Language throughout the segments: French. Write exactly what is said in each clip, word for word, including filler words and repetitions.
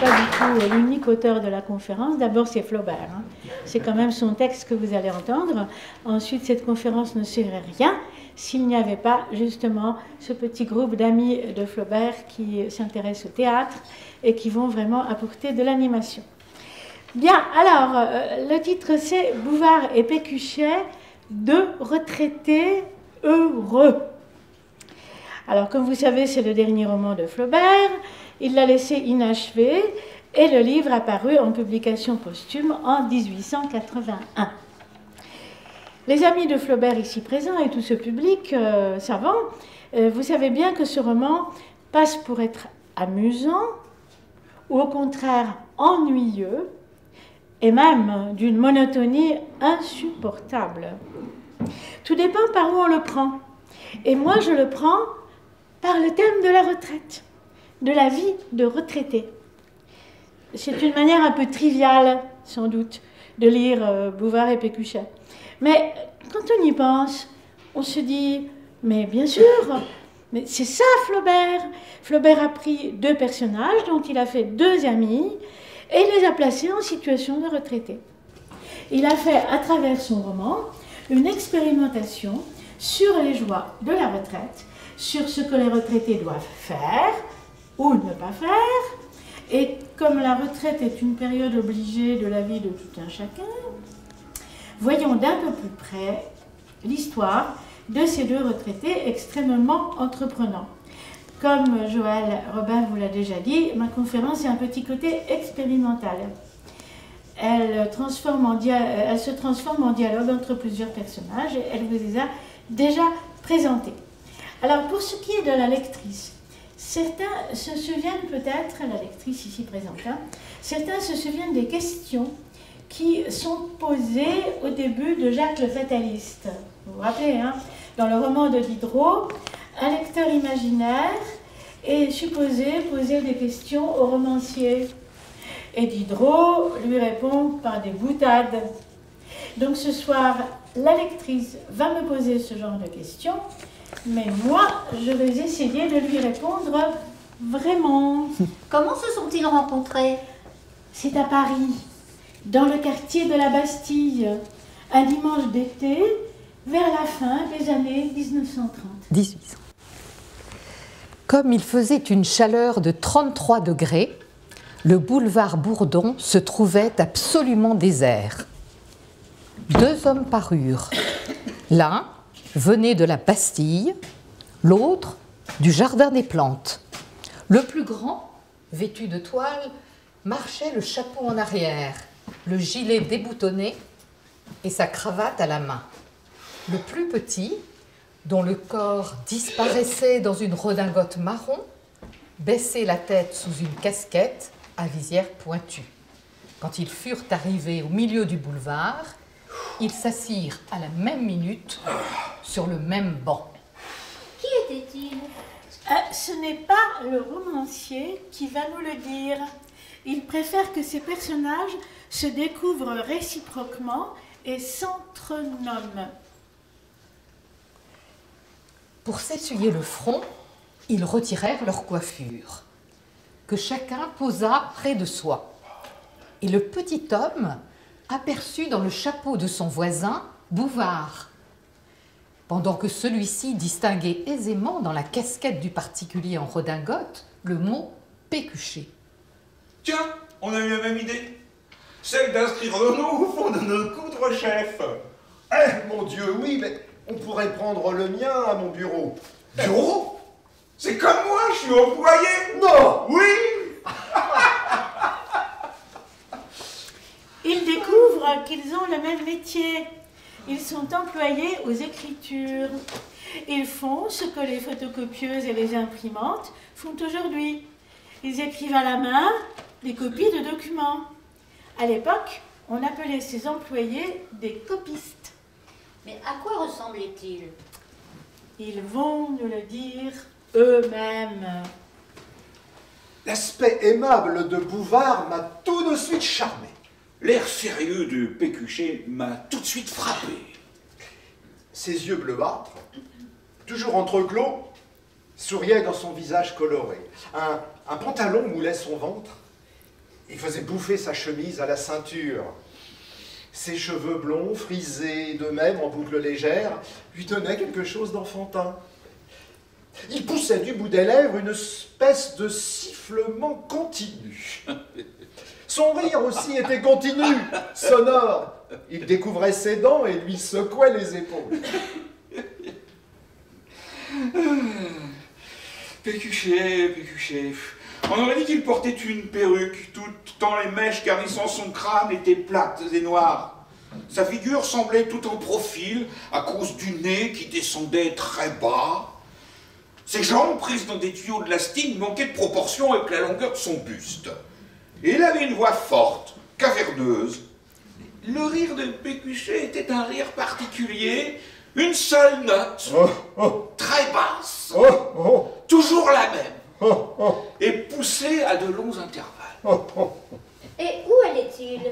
pas du tout l'unique auteur de la conférence. D'abord, c'est Flaubert. Hein. C'est quand même son texte que vous allez entendre. Ensuite, cette conférence ne serait rien s'il n'y avait pas justement ce petit groupe d'amis de Flaubert qui s'intéressent au théâtre et qui vont vraiment apporter de l'animation. Bien, alors, euh, le titre c'est « Bouvard et Pécuchet, deux retraités heureux ». Alors, comme vous savez, c'est le dernier roman de Flaubert. Il l'a laissé inachevé et le livre a paru en publication posthume en dix-huit cent quatre-vingt-un. Les amis de Flaubert ici présents et tout ce public euh, savant, euh, vous savez bien que ce roman passe pour être amusant ou au contraire ennuyeux et même d'une monotonie insupportable. Tout dépend par où on le prend. Et moi, je le prends par le thème de la retraite, de la vie de retraité. C'est une manière un peu triviale, sans doute, de lire euh, Bouvard et Pécuchet. Mais quand on y pense, on se dit, mais bien sûr, mais c'est ça Flaubert. Flaubert a pris deux personnages dont il a fait deux amis et il les a placés en situation de retraité. Il a fait, à travers son roman, une expérimentation sur les joies de la retraite, sur ce que les retraités doivent faire ou ne pas faire. Et comme la retraite est une période obligée de la vie de tout un chacun, voyons d'un peu plus près l'histoire de ces deux retraités extrêmement entreprenants. Comme Joël Robin vous l'a déjà dit, ma conférence est un petit côté expérimental. Elle, transforme en dia- elle se transforme en dialogue entre plusieurs personnages et elle vous les a déjà présentés. Alors pour ce qui est de la lectrice, certains se souviennent peut-être, la lectrice ici présente, hein, certains se souviennent des questions qui sont posées au début de Jacques le Fataliste. Vous vous rappelez, hein, dans le roman de Diderot, un lecteur imaginaire est supposé poser des questions au romancier. Et Diderot lui répond par des boutades. Donc ce soir, la lectrice va me poser ce genre de questions, mais moi, je vais essayer de lui répondre vraiment. Comment se sont-ils rencontrés? C'est à Paris, dans le quartier de la Bastille, un dimanche d'été, vers la fin des années mille neuf cent trente. dix-huit cents. Comme il faisait une chaleur de trente-trois degrés, le boulevard Bourdon se trouvait absolument désert. Deux hommes parurent. L'un venait de la Bastille, l'autre du Jardin des Plantes. Le plus grand, vêtu de toile, marchait le chapeau en arrière, le gilet déboutonné et sa cravate à la main. Le plus petit, dont le corps disparaissait dans une redingote marron, baissait la tête sous une casquette à visière pointue. Quand ils furent arrivés au milieu du boulevard, ils s'assirent à la même minute sur le même banc. Qui était-il? euh, Ce n'est pas le romancier qui va nous le dire. Il préfère que ces personnages se découvrent réciproquement et s'entrenomment. Pour s'essuyer le front, ils retirèrent leur coiffure, que chacun posa près de soi. Et le petit homme aperçut dans le chapeau de son voisin Bouvard, pendant que celui-ci distinguait aisément dans la casquette du particulier en redingote le mot « pécuchet ». Tiens, on a eu la même idée. Celle d'inscrire nos noms au fond de nos coudres, chef. Eh, mon Dieu, oui, mais on pourrait prendre le mien à mon bureau. Bureau? C'est comme moi, je suis employé. Non! Oui. Ils découvrent qu'ils ont le même métier. Ils sont employés aux écritures. Ils font ce que les photocopieuses et les imprimantes font aujourd'hui. Ils écrivent à la main des copies de documents. À l'époque, on appelait ces employés des copistes. Mais à quoi ressemblaient-ils? Ils vont nous le dire eux-mêmes. L'aspect aimable de Bouvard m'a tout de suite charmé. L'air sérieux de Pécuchet m'a tout de suite frappé. Ses yeux bleuâtres, toujours entreclos, souriaient dans son visage coloré. Un, un pantalon moulait son ventre Il faisait bouffer sa chemise à la ceinture. Ses cheveux blonds, frisés de même en boucles légères, lui donnaient quelque chose d'enfantin. Il poussait du bout des lèvres une espèce de sifflement continu. Son rire aussi était continu, sonore. Il découvrait ses dents et lui secouait les épaules. Pécuchet, Pécuchet. On aurait dit qu'il portait une perruque, tout tant les mèches garnissant son crâne étaient plates et noires. Sa figure semblait tout en profil à cause du nez qui descendait très bas. Ses jambes, prises dans des tuyaux de lasting, manquaient de proportion avec la longueur de son buste. Et il avait une voix forte, caverneuse. Le rire de Pécuchet était un rire particulier, une seule note, Oh, oh, très basse, oh, oh, toujours la même, oh, oh, et poussée à de longs intervalles. oh, oh. Et où allait-il?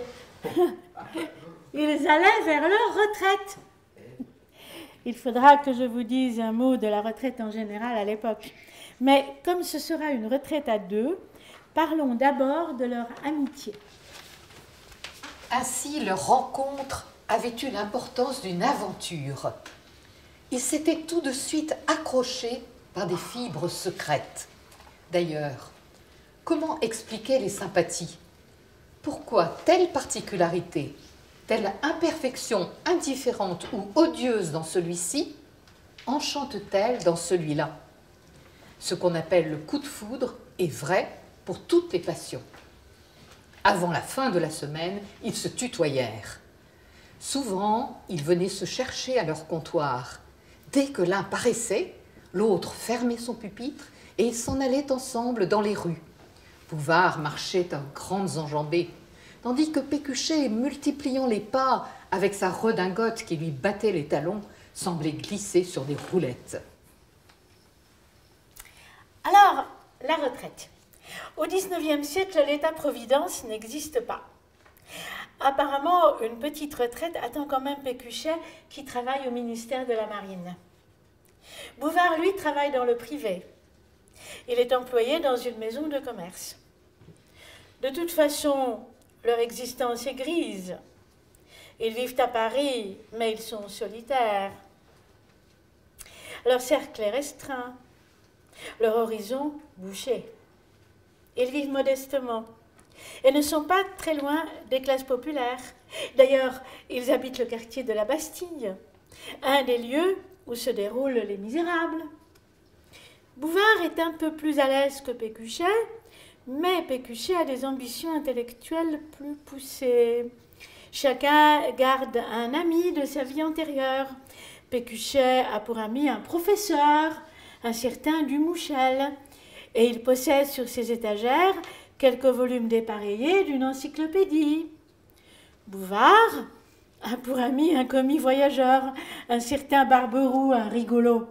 Ils allaient vers leur retraite. Il faudra que je vous dise un mot de la retraite en général à l'époque. Mais comme ce sera une retraite à deux, parlons d'abord de leur amitié. Ainsi, leur rencontre avait eu l'importance d'une aventure. Ils s'étaient tout de suite accrochés par des fibres secrètes. D'ailleurs, comment expliquer les sympathies? Pourquoi telle particularité, telle imperfection indifférente ou odieuse dans celui-ci, enchante-t-elle dans celui-là? Ce qu'on appelle le coup de foudre est vrai pour toutes les passions. Avant la fin de la semaine, ils se tutoyèrent. Souvent, ils venaient se chercher à leur comptoir. Dès que l'un paraissait, l'autre fermait son pupitre et ils s'en allaient ensemble dans les rues. Bouvard marchait à grandes enjambées, tandis que Pécuchet, multipliant les pas avec sa redingote qui lui battait les talons, semblait glisser sur des roulettes. Alors, la retraite. Au dix-neuvième siècle, l'État-providence n'existe pas. Apparemment, une petite retraite attend quand même Pécuchet qui travaille au ministère de la Marine. Bouvard, lui, travaille dans le privé. Il est employé dans une maison de commerce. De toute façon, leur existence est grise. Ils vivent à Paris, mais ils sont solitaires. Leur cercle est restreint, leur horizon bouché. Ils vivent modestement et ne sont pas très loin des classes populaires. D'ailleurs, ils habitent le quartier de la Bastille, un des lieux où se déroulent les Misérables. Bouvard est un peu plus à l'aise que Pécuchet, mais Pécuchet a des ambitions intellectuelles plus poussées. Chacun garde un ami de sa vie antérieure. Pécuchet a pour ami un professeur, un certain Dumouchel, et il possède sur ses étagères quelques volumes dépareillés d'une encyclopédie. Bouvard a pour ami un commis voyageur, un certain Barberoux, un rigolo.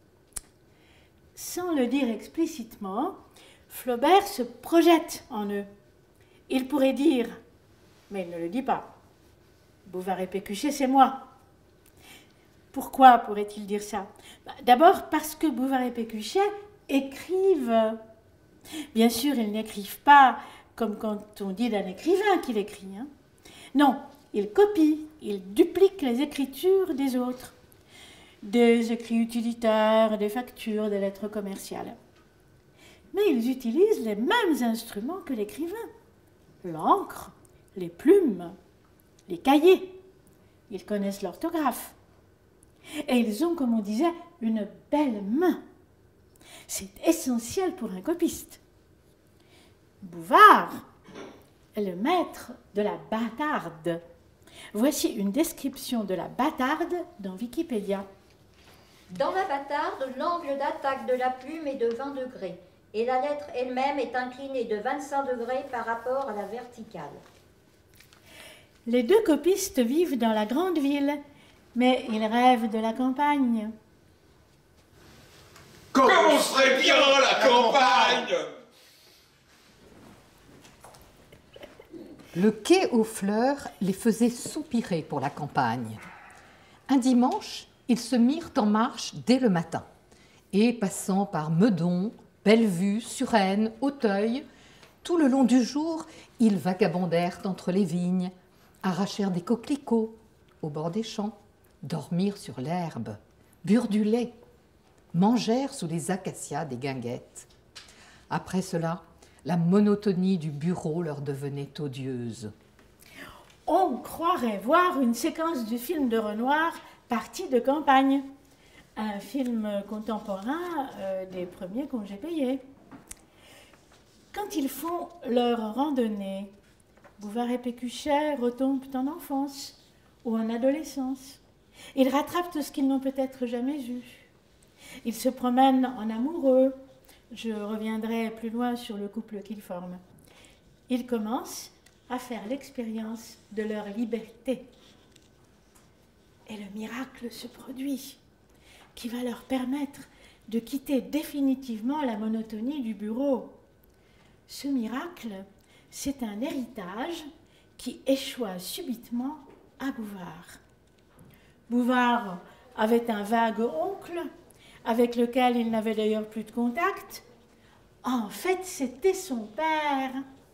Sans le dire explicitement, Flaubert se projette en eux. Il pourrait dire, mais il ne le dit pas, Bouvard et Pécuchet, c'est moi. Pourquoi pourrait-il dire ça? D'abord parce que Bouvard et Pécuchet écrivent. Bien sûr, ils n'écrivent pas comme quand on dit d'un écrivain qu'il écrit. Hein. Non, ils copient, ils dupliquent les écritures des autres. Des écrits utilitaires, des factures, des lettres commerciales. Mais ils utilisent les mêmes instruments que l'écrivain. L'encre, les plumes, les cahiers. Ils connaissent l'orthographe. Et ils ont, comme on disait, une belle main. C'est essentiel pour un copiste. Bouvard est le maître de la bâtarde. Voici une description de la bâtarde dans Wikipédia. Dans la bâtarde, l'angle d'attaque de la plume est de vingt degrés et la lettre elle-même est inclinée de vingt-cinq degrés par rapport à la verticale. Les deux copistes vivent dans la grande ville, mais ils rêvent de la campagne. Comme on serait bien la campagne! Le quai aux fleurs les faisait soupirer pour la campagne. Un dimanche, ils se mirent en marche dès le matin, et passant par Meudon, Bellevue, Suresnes, Auteuil, Tout le long du jour, ils vagabondèrent entre les vignes, arrachèrent des coquelicots au bord des champs, dormirent sur l'herbe, burent du lait, mangèrent sous les acacias des guinguettes. Après cela, la monotonie du bureau leur devenait odieuse. On croirait voir une séquence du film de Renoir, Partie de campagne, un film contemporain euh, des premiers congés payés. Quand ils font leur randonnée, Bouvard et Pécuchet retombent en enfance ou en adolescence. Ils rattrapent tout ce qu'ils n'ont peut-être jamais vu. Ils se promènent en amoureux. Je reviendrai plus loin sur le couple qu'ils forment. Ils commencent à faire l'expérience de leur liberté. Et le miracle se produit, qui va leur permettre de quitter définitivement la monotonie du bureau. Ce miracle, c'est un héritage qui échoua subitement à Bouvard. Bouvard avait un vague oncle, avec lequel il n'avait d'ailleurs plus de contact. En fait, c'était son père.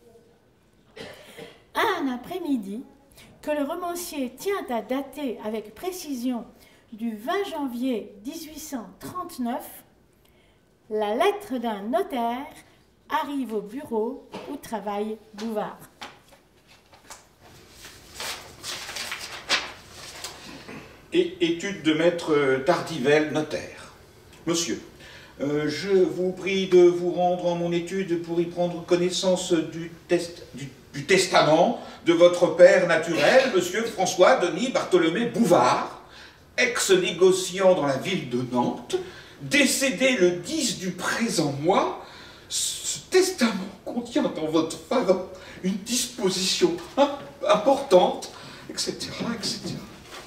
Un après-midi, que le romancier tient à dater avec précision du vingt janvier mille huit cent trente-neuf, la lettre d'un notaire arrive au bureau où travaille Bouvard. Et étude de maître Tardivelle, notaire. Monsieur, euh, je vous prie de vous rendre en mon étude pour y prendre connaissance du, test, du, du testament de votre père naturel, monsieur François-Denis Bartholomé Bouvard, ex-négociant dans la ville de Nantes, décédé le dix du présent mois. Ce testament contient en votre faveur une disposition importante, et cetera, et cetera.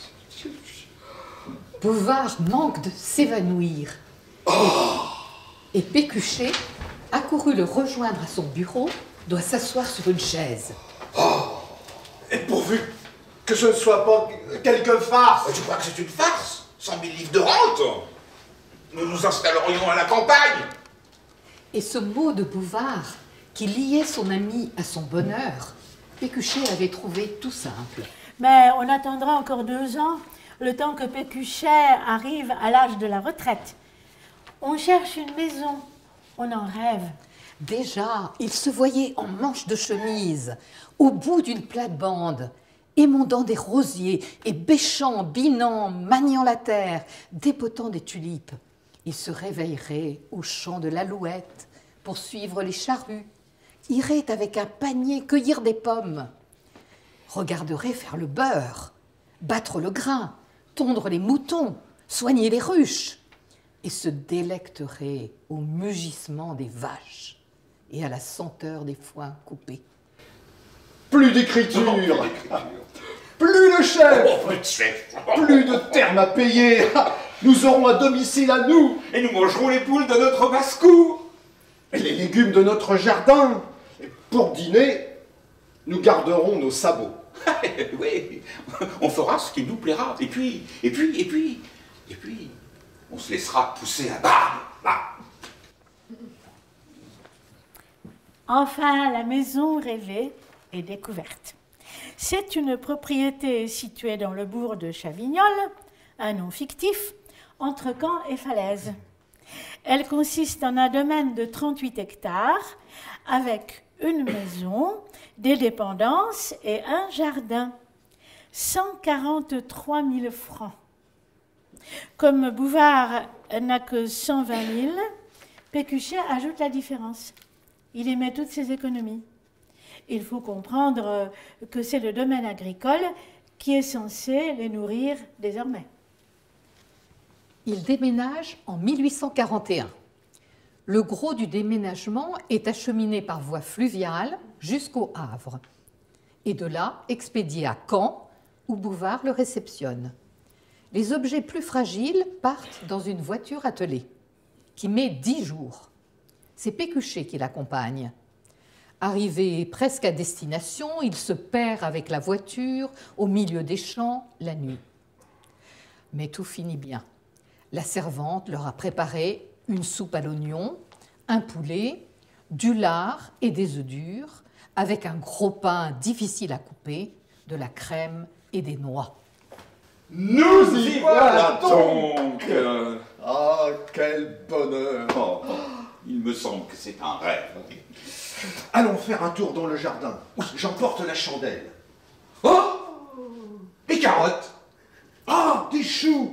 Bouvard manque de s'évanouir. Oh. Et Pécuchet, accouru le rejoindre à son bureau, doit s'asseoir sur une chaise. Oh. Et pourvu que ce ne soit pas quelque farce. Tu crois que c'est une farce? Cent mille livres de rente? Nous nous installerions à la campagne. Et ce mot de Bouvard, qui liait son ami à son bonheur, Pécuchet avait trouvé tout simple. Mais on attendra encore deux ans, le temps que Pécuchet arrive à l'âge de la retraite. On cherche une maison, on en rêve. Déjà, il se voyait en manche de chemise, au bout d'une plate-bande, émondant des rosiers et bêchant, binant, maniant la terre, dépotant des tulipes. Il se réveillerait au champ de l'alouette pour suivre les charrues, irait avec un panier cueillir des pommes, regarderait faire le beurre, battre le grain, tondre les moutons, soigner les ruches, et se délecterait au mugissement des vaches et à la senteur des foins coupés. Plus d'écriture, plus de chef, Oh, plus de chef. plus de termes à payer. Nous aurons un domicile à nous. Et nous mangerons les poules de notre basse-cour. Et les légumes de notre jardin. Et pour dîner, nous garderons nos sabots. Oui, on fera ce qui nous plaira. Et puis, et puis, et puis, et puis, on se laissera pousser à barbe. Là. Enfin, la maison rêvée est découverte. C'est une propriété située dans le bourg de Chavignol, un nom fictif, entre Caen et Falaise. Elle consiste en un domaine de trente-huit hectares, avec une maison, des dépendances et un jardin. cent quarante-trois mille francs. Comme Bouvard n'a que cent vingt mille, Pécuchet ajoute la différence. Il y met toutes ses économies. Il faut comprendre que c'est le domaine agricole qui est censé les nourrir désormais. Il déménage en mille huit cent quarante et un. Le gros du déménagement est acheminé par voie fluviale jusqu'au Havre et de là expédié à Caen où Bouvard le réceptionne. Les objets plus fragiles partent dans une voiture attelée qui met dix jours. C'est Pécuchet qui l'accompagne. Arrivé presque à destination, il se perd avec la voiture au milieu des champs la nuit. Mais tout finit bien. La servante leur a préparé une soupe à l'oignon, un poulet, du lard et des œufs durs, avec un gros pain difficile à couper, de la crème et des noix. Nous y voilà donc. Ah, quel bonheur! Oh, il me semble que c'est un rêve. Allons faire un tour dans le jardin. J'emporte la chandelle. Oh! Des carottes! Ah, des choux!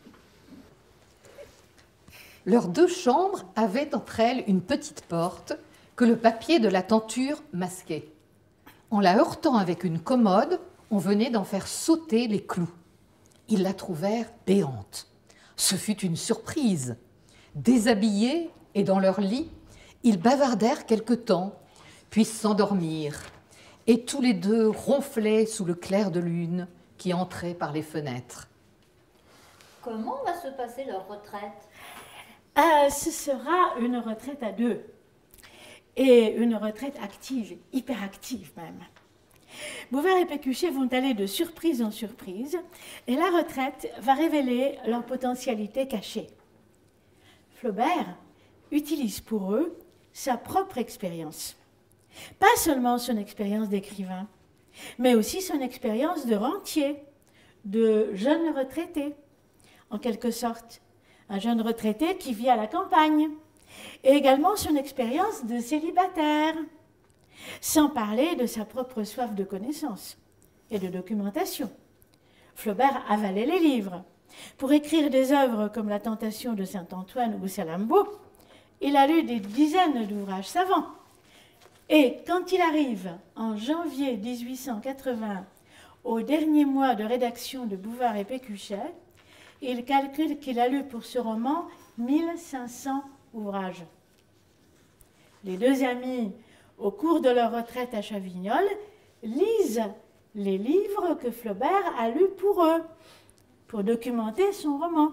Leurs deux chambres avaient entre elles une petite porte que le papier de la tenture masquait. En la heurtant avec une commode, on venait d'en faire sauter les clous. Ils la trouvèrent béante. Ce fut une surprise. Déshabillés et dans leur lit, ils bavardèrent quelque temps, puis s'endormirent. Et tous les deux ronflaient sous le clair de lune qui entrait par les fenêtres. Comment va se passer leur retraite? Euh, ce sera une retraite à deux. Et une retraite active, hyper active même. Bouvard et Pécuchet vont aller de surprise en surprise et la retraite va révéler leur potentialité cachée. Flaubert utilise pour eux sa propre expérience. Pas seulement son expérience d'écrivain, mais aussi son expérience de rentier, de jeune retraité, en quelque sorte. Un jeune retraité qui vit à la campagne, et également son expérience de célibataire, sans parler de sa propre soif de connaissance et de documentation. Flaubert avalait les livres. Pour écrire des œuvres comme La Tentation de Saint-Antoine ou Salammbô, il a lu des dizaines d'ouvrages savants. Et quand il arrive en janvier mille huit cent quatre-vingts, au dernier mois de rédaction de Bouvard et Pécuchet, il calcule qu'il a lu pour ce roman mille cinq cents ouvrages. Les deux amis, au cours de leur retraite à Chavignol, lisent les livres que Flaubert a lus pour eux, pour documenter son roman.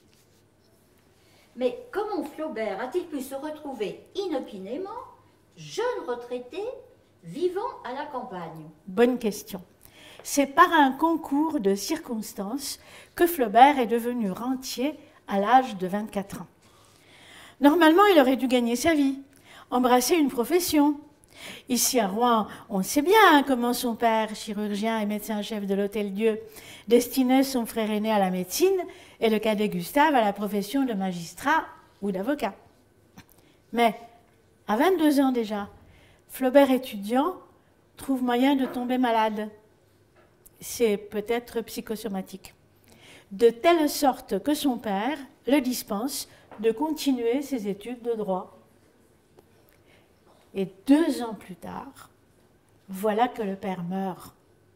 Mais comment Flaubert a-t-il pu se retrouver inopinément, jeune retraité, vivant à la campagne? Bonne question. C'est par un concours de circonstances que Flaubert est devenu rentier à l'âge de vingt-quatre ans. Normalement, il aurait dû gagner sa vie, embrasser une profession. Ici à Rouen, on sait bien comment son père, chirurgien et médecin-chef de l'Hôtel-Dieu, destinait son frère aîné à la médecine et le cadet Gustave à la profession de magistrat ou d'avocat. Mais à vingt-deux ans déjà, Flaubert étudiant trouve moyen de tomber malade. C'est peut-être psychosomatique. De telle sorte que son père le dispense de continuer ses études de droit. Et deux ans plus tard, voilà que le père meurt.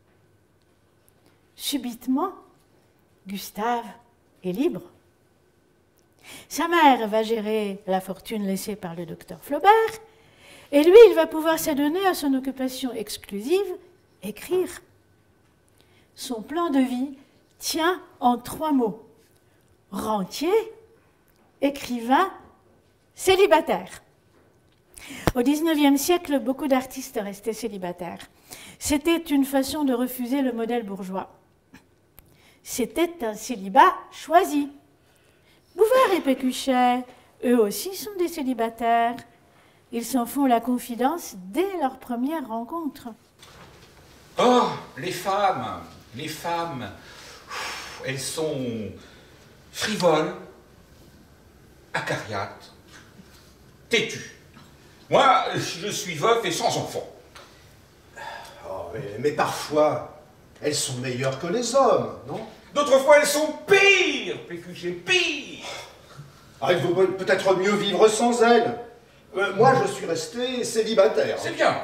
Subitement, Gustave est libre. Sa mère va gérer la fortune laissée par le docteur Flaubert, et lui, il va pouvoir s'adonner à son occupation exclusive, écrire. Son plan de vie tient en trois mots: rentier, écrivain, célibataire. Au dix-neuvième siècle, beaucoup d'artistes restaient célibataires. C'était une façon de refuser le modèle bourgeois. C'était un célibat choisi. Bouvard et Pécuchet, eux aussi, sont des célibataires. Ils s'en font la confidence dès leur première rencontre. Oh, les femmes, les femmes, elles sont frivoles, acariates, têtues. Moi, je suis veuf et sans enfant. Oh, mais, mais parfois, elles sont meilleures que les hommes, non? D'autres fois, elles sont pires, Pécuchet, pires. Ah, il vaut peut-être mieux vivre sans elles. Euh, moi, je suis resté célibataire. C'est bien.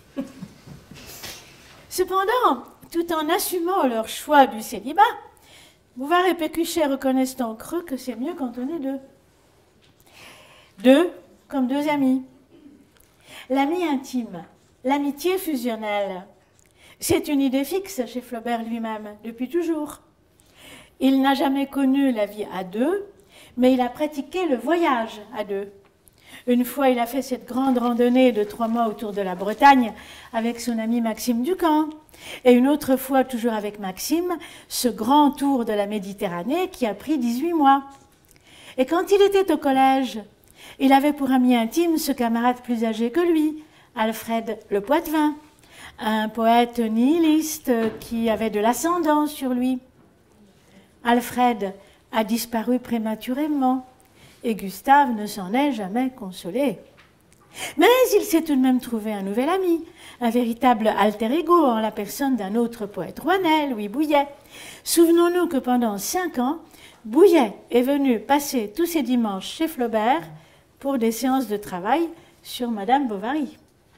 Cependant, tout en assumant leur choix du célibat, Bouvard et Pécuchet reconnaissent en creux que c'est mieux quand on est deux. Deux comme deux amis. L'ami intime, l'amitié fusionnelle, c'est une idée fixe chez Flaubert lui-même, depuis toujours. Il n'a jamais connu la vie à deux, mais il a pratiqué le voyage à deux. Une fois, il a fait cette grande randonnée de trois mois autour de la Bretagne avec son ami Maxime Ducamp. Et une autre fois, toujours avec Maxime, ce grand tour de la Méditerranée qui a pris dix-huit mois. Et quand il était au collège, Il avait pour ami intime ce camarade plus âgé que lui, Alfred Le Poitevin, un poète nihiliste qui avait de l'ascendant sur lui. Alfred a disparu prématurément et Gustave ne s'en est jamais consolé. Mais il s'est tout de même trouvé un nouvel ami, un véritable alter ego en la personne d'un autre poète rouennais, Louis Bouilhet. Souvenons-nous que pendant cinq ans, Bouilhet est venu passer tous ses dimanches chez Flaubert pour des séances de travail sur Madame Bovary.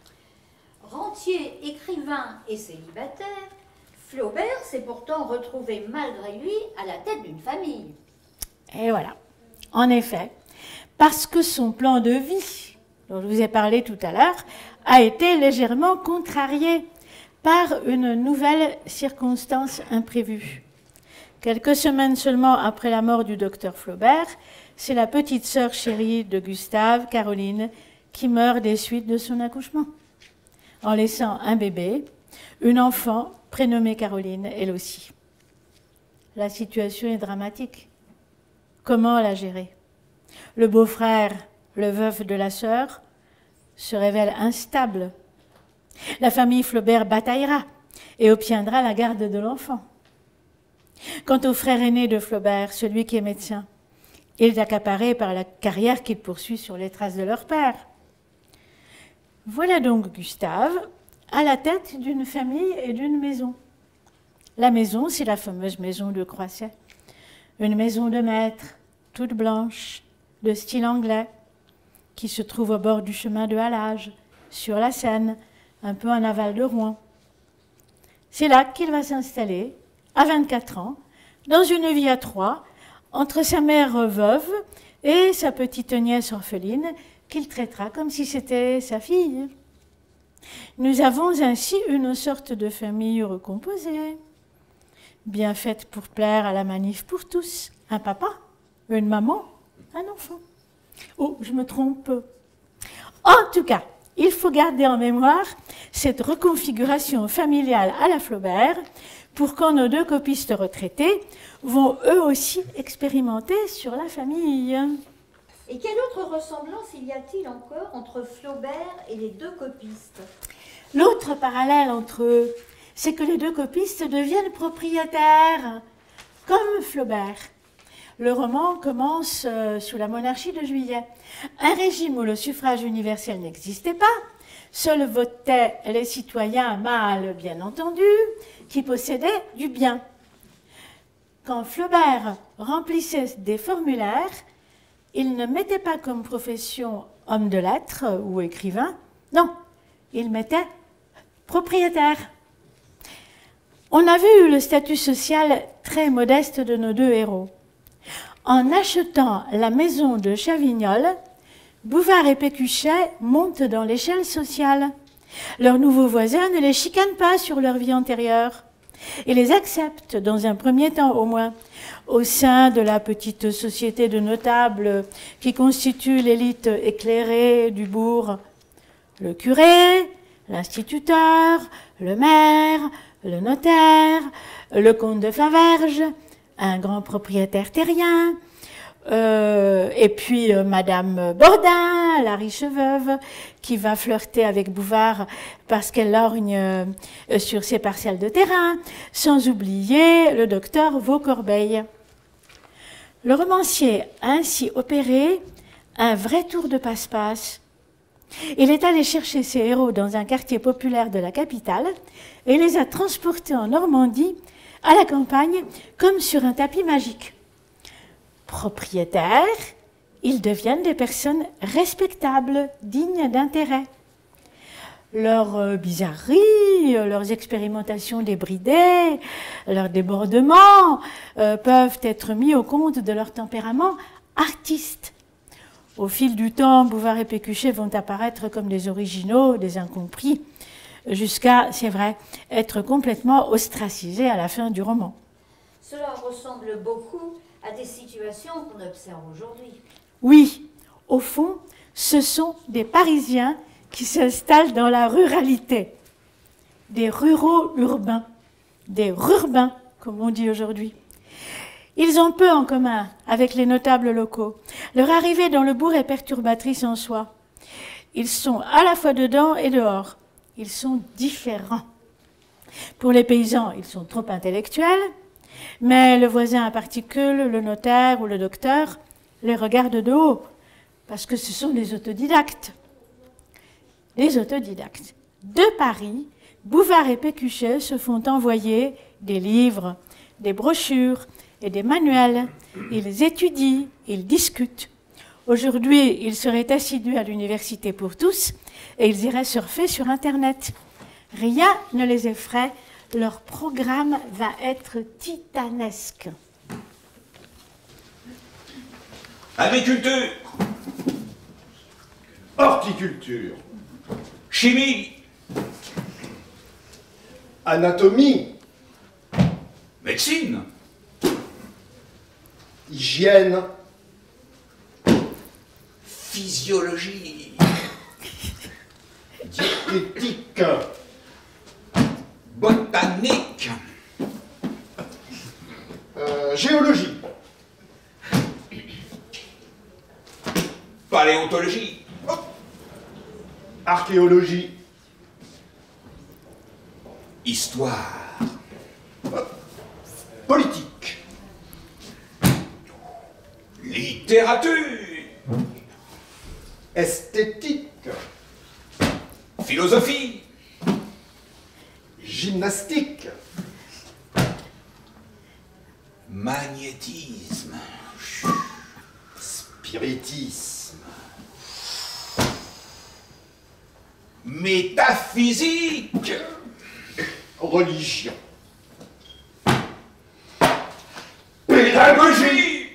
Rentier, écrivain et célibataire, Flaubert s'est pourtant retrouvé malgré lui à la tête d'une famille. Et voilà, en effet, parce que son plan de vie, dont je vous ai parlé tout à l'heure, a été légèrement contrarié par une nouvelle circonstance imprévue. Quelques semaines seulement après la mort du docteur Flaubert, c'est la petite sœur chérie de Gustave, Caroline, qui meurt des suites de son accouchement, en laissant un bébé, une enfant prénommée Caroline, elle aussi. La situation est dramatique. Comment la gérer? Le beau-frère, le veuf de la sœur, se révèle instable. La famille Flaubert bataillera et obtiendra la garde de l'enfant. Quant au frère aîné de Flaubert, celui qui est médecin, il est accaparé par la carrière qu'il poursuit sur les traces de leur père. Voilà donc Gustave à la tête d'une famille et d'une maison. La maison, c'est la fameuse maison de Croisset. Une maison de maître, toute blanche, de style anglais, qui se trouve au bord du chemin de Halage, sur la Seine, un peu en aval de Rouen. C'est là qu'il va s'installer, à vingt-quatre ans, dans une vie à trois, entre sa mère veuve et sa petite nièce orpheline, qu'il traitera comme si c'était sa fille. Nous avons ainsi une sorte de famille recomposée, bien faite pour plaire à la manif pour tous, un papa, une maman, un enfant. Oh, je me trompe. En tout cas, il faut garder en mémoire cette reconfiguration familiale à la Flaubert pour quand nos deux copistes retraités vont eux aussi expérimenter sur la famille. Et quelle autre ressemblance il y a-t-il encore entre Flaubert et les deux copistes? L'autre parallèle entre eux, c'est que les deux copistes deviennent propriétaires, comme Flaubert. Le roman commence euh, sous la monarchie de Juillet, un régime où le suffrage universel n'existait pas. Seuls votaient les citoyens mâles, bien entendu, qui possédaient du bien. Quand Flaubert remplissait des formulaires, il ne mettait pas comme profession homme de lettres ou écrivain, non, il mettait propriétaire. On a vu le statut social très modeste de nos deux héros. En achetant la maison de Chavignol, Bouvard et Pécuchet montent dans l'échelle sociale. Leurs nouveaux voisins ne les chicanent pas sur leur vie antérieure et les acceptent, dans un premier temps au moins, au sein de la petite société de notables qui constitue l'élite éclairée du bourg. Le curé, l'instituteur, le maire, le notaire, le comte de Faverges, un grand propriétaire terrien, euh, et puis euh, Madame Bordin, la riche veuve, qui va flirter avec Bouvard parce qu'elle lorgne euh, sur ses parcelles de terrain, sans oublier le docteur Vaucorbeil. Le romancier a ainsi opéré un vrai tour de passe-passe. Il est allé chercher ses héros dans un quartier populaire de la capitale et les a transportés en Normandie, à la campagne, comme sur un tapis magique. Propriétaires, ils deviennent des personnes respectables, dignes d'intérêt. Leurs bizarreries, leurs expérimentations débridées, leurs débordements euh, peuvent être mis au compte de leur tempérament artiste. Au fil du temps, Bouvard et Pécuchet vont apparaître comme des originaux, des incompris, jusqu'à, c'est vrai, être complètement ostracisés à la fin du roman. Cela ressemble beaucoup à des situations qu'on observe aujourd'hui. Oui, au fond, ce sont des Parisiens qui s'installent dans la ruralité, des ruraux urbains, des rurbains, comme on dit aujourd'hui. Ils ont peu en commun avec les notables locaux. Leur arrivée dans le bourg est perturbatrice en soi. Ils sont à la fois dedans et dehors. Ils sont différents. Pour les paysans, ils sont trop intellectuels, mais le voisin à particules, le notaire ou le docteur, les regarde de haut, parce que ce sont des autodidactes. Les autodidactes. De Paris, Bouvard et Pécuchet se font envoyer des livres, des brochures et des manuels. Ils étudient, ils discutent. Aujourd'hui, ils seraient assidus à l'université pour tous et ils iraient surfer sur Internet. Rien ne les effraie, leur programme va être titanesque. Agriculture, Horticulture, chimie, anatomie, médecine, hygiène, physiologie, diététique, botanique, euh, géologie, paléontologie, archéologie, histoire, politique, littérature, esthétique, philosophie, gymnastique, magnétisme, spiritisme, métaphysique, religion, pédagogie.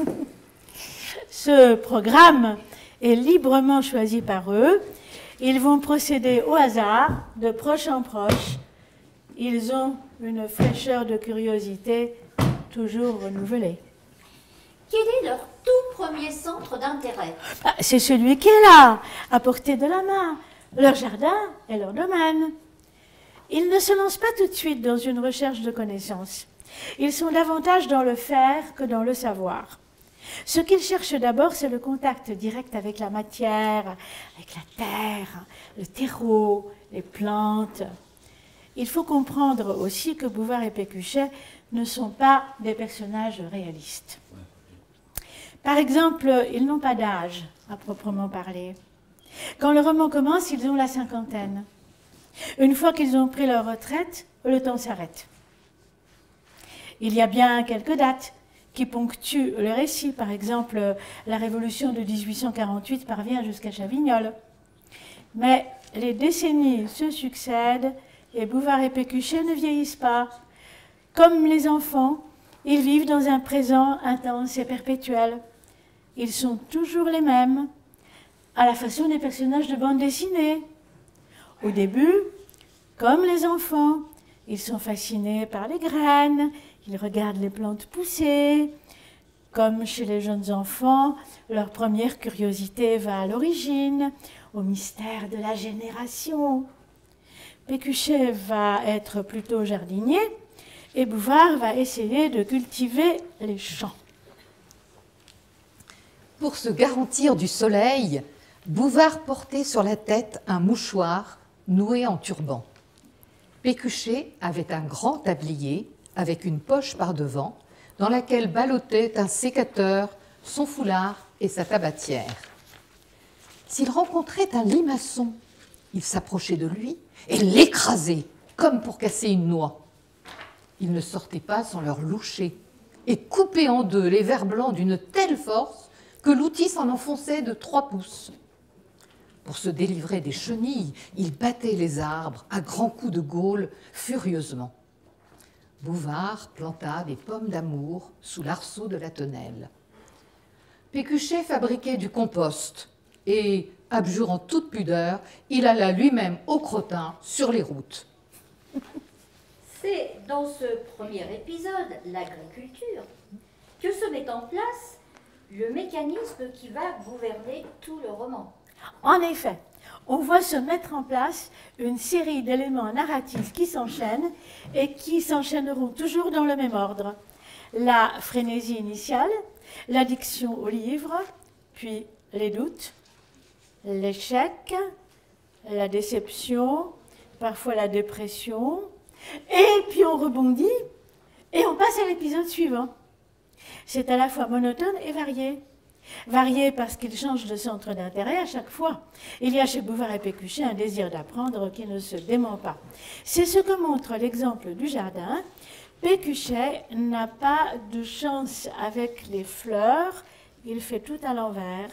Ce programme est librement choisi par eux. Ils vont procéder au hasard, de proche en proche. Ils ont une fraîcheur de curiosité toujours renouvelée. Quel est leur tout premier centre d'intérêt? Ah, c'est celui qui est là, à portée de la main, leur jardin et leur domaine. Ils ne se lancent pas tout de suite dans une recherche de connaissances. Ils sont davantage dans le faire que dans le savoir. Ce qu'ils cherchent d'abord, c'est le contact direct avec la matière, avec la terre, le terreau, les plantes. Il faut comprendre aussi que Bouvard et Pécuchet ne sont pas des personnages réalistes. Par exemple, ils n'ont pas d'âge, à proprement parler. Quand le roman commence, ils ont la cinquantaine. Une fois qu'ils ont pris leur retraite, le temps s'arrête. Il y a bien quelques dates qui ponctuent le récit. Par exemple, la Révolution de mille huit cent quarante-huit parvient jusqu'à Chavignol. Mais les décennies se succèdent et Bouvard et Pécuchet ne vieillissent pas. Comme les enfants, ils vivent dans un présent intense et perpétuel. Ils sont toujours les mêmes, à la façon des personnages de bande dessinée. Au début, comme les enfants, ils sont fascinés par les graines, ils regardent les plantes pousser. Comme chez les jeunes enfants, leur première curiosité va à l'origine, au mystère de la génération. Pécuchet va être plutôt jardinier et Bouvard va essayer de cultiver les champs. Pour se garantir du soleil, Bouvard portait sur la tête un mouchoir noué en turban. Pécuchet avait un grand tablier avec une poche par devant, dans laquelle ballottait un sécateur, son foulard et sa tabatière. S'il rencontrait un limaçon, il s'approchait de lui et l'écrasait, comme pour casser une noix. Il ne sortait pas sans leur loucher et coupait en deux les vers blancs d'une telle force que l'outil s'en enfonçait de trois pouces. Pour se délivrer des chenilles, il battait les arbres à grands coups de gaule furieusement. Bouvard planta des pommes d'amour sous l'arceau de la tonnelle. Pécuchet fabriquait du compost et, abjurant toute pudeur, il alla lui-même au crottin sur les routes. C'est dans ce premier épisode, l'agriculture, que se met en place le mécanisme qui va gouverner tout le roman. En effet, on voit se mettre en place une série d'éléments narratifs qui s'enchaînent et qui s'enchaîneront toujours dans le même ordre. la frénésie initiale, l'addiction au livre, puis les doutes, l'échec, la déception, parfois la dépression, et puis on rebondit et on passe à l'épisode suivant. C'est à la fois monotone et varié. Varié parce qu'il change de centre d'intérêt à chaque fois. Il y a chez Bouvard et Pécuchet un désir d'apprendre qui ne se dément pas. C'est ce que montre l'exemple du jardin. Pécuchet n'a pas de chance avec les fleurs, il fait tout à l'envers.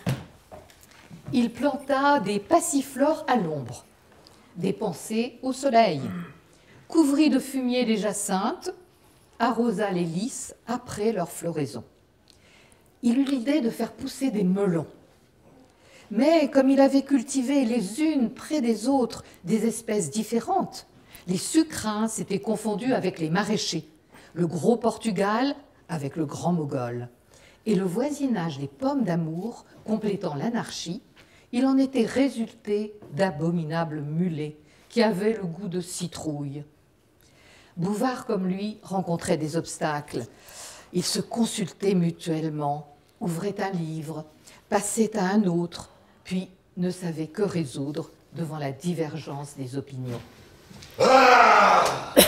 Il planta des passiflores à l'ombre, des pensées au soleil, couvrit de fumier les jacinthes, arrosa les lys après leur floraison. Il eut l'idée de faire pousser des melons. Mais comme il avait cultivé les unes près des autres des espèces différentes, les sucrins s'étaient confondus avec les maraîchers, le gros Portugal avec le grand Mogol. Et le voisinage des pommes d'amour complétant l'anarchie, il en était résulté d'abominables mulets qui avaient le goût de citrouille. Bouvard, comme lui, rencontrait des obstacles. Ils se consultaient mutuellement, ouvraient un livre, passaient à un autre, puis ne savaient que résoudre devant la divergence des opinions. Ah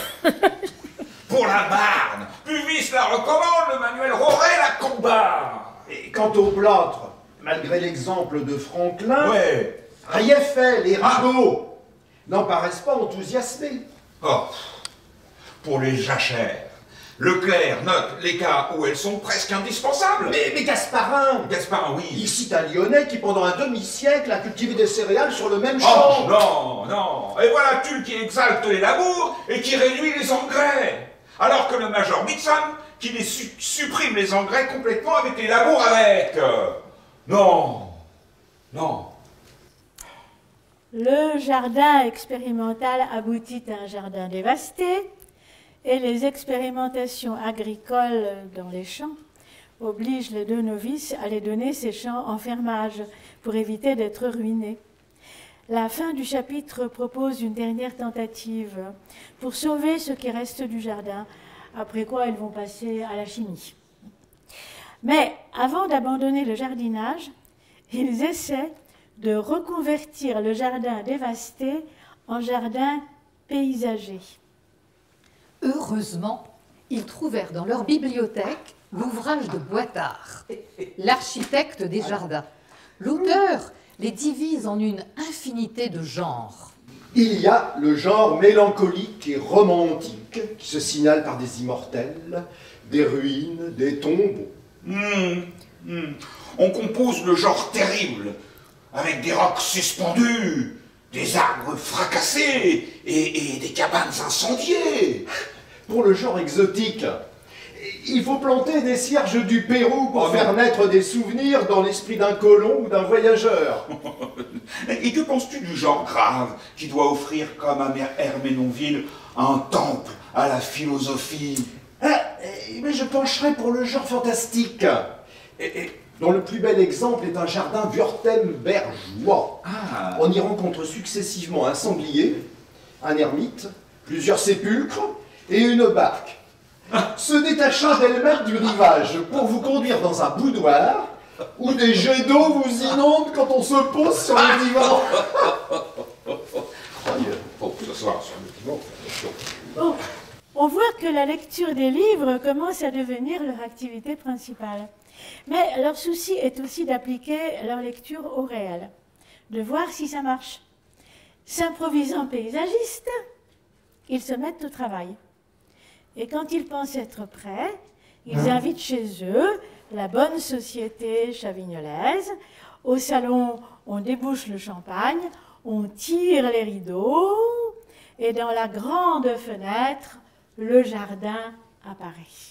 pour la Marne, Puvis la recommande, le manuel Roret la combat. Et quant au plâtre, malgré l'exemple de Franklin, Ouais. rien fait, les ragots n'en paraissent pas enthousiasmés. Oh, pour les jachères, Leclerc note les cas où elles sont presque indispensables. Mais, mais Gasparin, Gasparin, oui. il cite un Lyonnais qui, pendant un demi-siècle, a cultivé des céréales sur le même Oh, champ. non, non. Et voilà Tulle qui exalte les labours et qui réduit les engrais. Alors que le major Mitson, qui les su supprime les engrais complètement avec les labours avec. Non, non. Le jardin expérimental aboutit à un jardin dévasté et les expérimentations agricoles dans les champs obligent les deux novices à les donner ces champs en fermage pour éviter d'être ruinés. La fin du chapitre propose une dernière tentative pour sauver ce qui reste du jardin, après quoi ils vont passer à la chimie. Mais avant d'abandonner le jardinage, ils essaient de reconvertir le jardin dévasté en jardin paysager. Heureusement, ils trouvèrent dans leur bibliothèque l'ouvrage de Boitard, l'architecte des jardins. L'auteur les divise en une infinité de genres. Il y a le genre mélancolique et romantique qui se signale par des immortels, des ruines, des tombeaux. Mmh, mmh. On compose le genre terrible, avec des rocs suspendus, des arbres fracassés et, et des cabanes incendiées. Pour le genre exotique, il faut planter des cierges du Pérou pour oh faire naître des souvenirs dans l'esprit d'un colon ou d'un voyageur. Et que penses-tu du genre grave qui doit offrir, comme à Herménonville, un temple à la philosophie? Ah, mais je pencherais pour le genre fantastique, et, et, dont le plus bel exemple est un jardin wurtembergeois. Ah. On y rencontre successivement un sanglier, un ermite, plusieurs sépulcres et une barque, se détachant d'elle-même du rivage pour vous conduire dans un boudoir où des jets d'eau vous inondent quand on se pose sur le divan. Faut que ce soit sur le divan. Bon, on voit que la lecture des livres commence à devenir leur activité principale. Mais leur souci est aussi d'appliquer leur lecture au réel, de voir si ça marche. S'improvisant paysagistes, ils se mettent au travail. Et quand ils pensent être prêts, ils invitent chez eux la bonne société chavignolaise. Au salon, on débouche le champagne, on tire les rideaux, et dans la grande fenêtre, le jardin apparaît.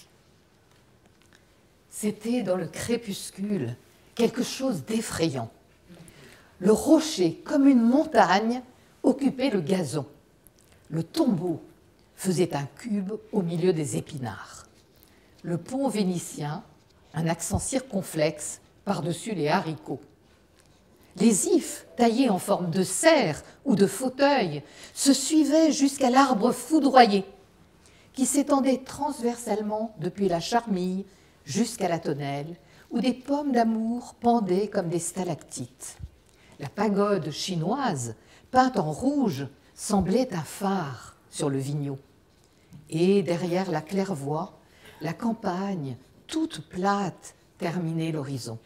C'était dans le crépuscule quelque chose d'effrayant. Le rocher, comme une montagne, occupait le gazon. Le tombeau faisait un cube au milieu des épinards. Le pont vénitien, un accent circonflexe par-dessus les haricots. Les ifs, taillés en forme de serre ou de fauteuil, se suivaient jusqu'à l'arbre foudroyé, qui s'étendait transversalement depuis la Charmille jusqu'à la Tonnelle, où des pommes d'amour pendaient comme des stalactites. La pagode chinoise, peinte en rouge, semblait un phare sur le Vignot. Et derrière la claire-voie, la campagne, toute plate, terminait l'horizon.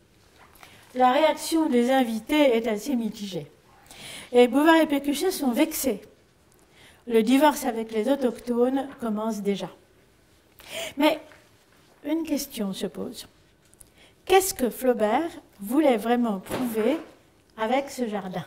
La réaction des invités est assez mitigée. Et Bouvard et Pécuchet sont vexés. Le divorce avec les autochtones commence déjà. Mais une question se pose. Qu'est-ce que Flaubert voulait vraiment prouver avec ce jardin?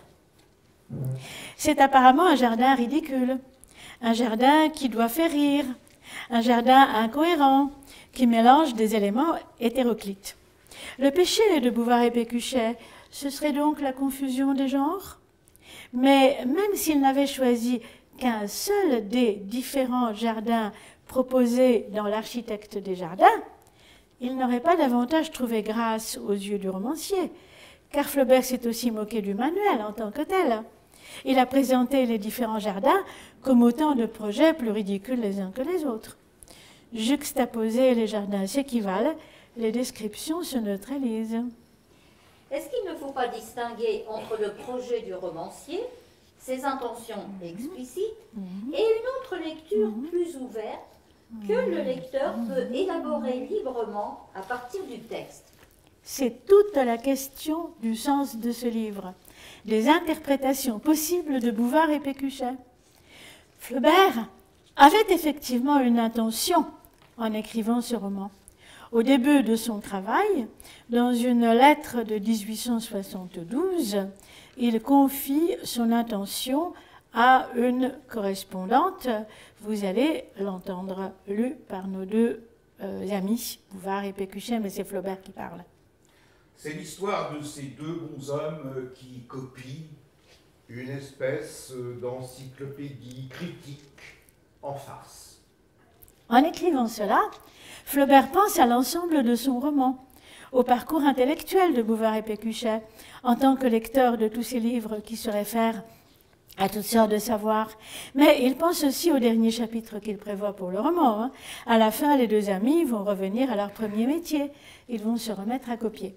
C'est apparemment un jardin ridicule, un jardin qui doit faire rire, un jardin incohérent, qui mélange des éléments hétéroclites. Le péché de Bouvard et Pécuchet, ce serait donc la confusion des genres? Mais même s'il n'avait choisi qu'un seul des différents jardins proposés dans l'Architecte des jardins, il n'aurait pas davantage trouvé grâce aux yeux du romancier, car Flaubert s'est aussi moqué du manuel en tant que tel. Il a présenté les différents jardins comme autant de projets plus ridicules les uns que les autres. Juxtaposés, les jardins s'équivalent, les descriptions se neutralisent. Est-ce qu'il ne faut pas distinguer entre le projet du romancier, ses intentions explicites, Mmh. et une autre lecture mmh. plus ouverte que le lecteur peut élaborer librement à partir du texte? C'est toute la question du sens de ce livre, des interprétations possibles de Bouvard et Pécuchet. Flaubert avait effectivement une intention en écrivant ce roman. Au début de son travail, dans une lettre de mille huit cent soixante-douze, il confie son intention à une correspondante. Vous allez l'entendre lu par nos deux euh, amis, Bouvard et Pécuchet, mais c'est Flaubert qui parle. C'est l'histoire de ces deux bons hommes qui copient une espèce d'encyclopédie critique en farce. En écrivant cela, Flaubert pense à l'ensemble de son roman, au parcours intellectuel de Bouvard et Pécuchet, en tant que lecteur de tous ces livres qui se réfèrent à toutes sortes de savoirs. Mais il pense aussi au dernier chapitre qu'il prévoit pour le roman. Hein. À la fin, les deux amis vont revenir à leur premier métier. Ils vont se remettre à copier.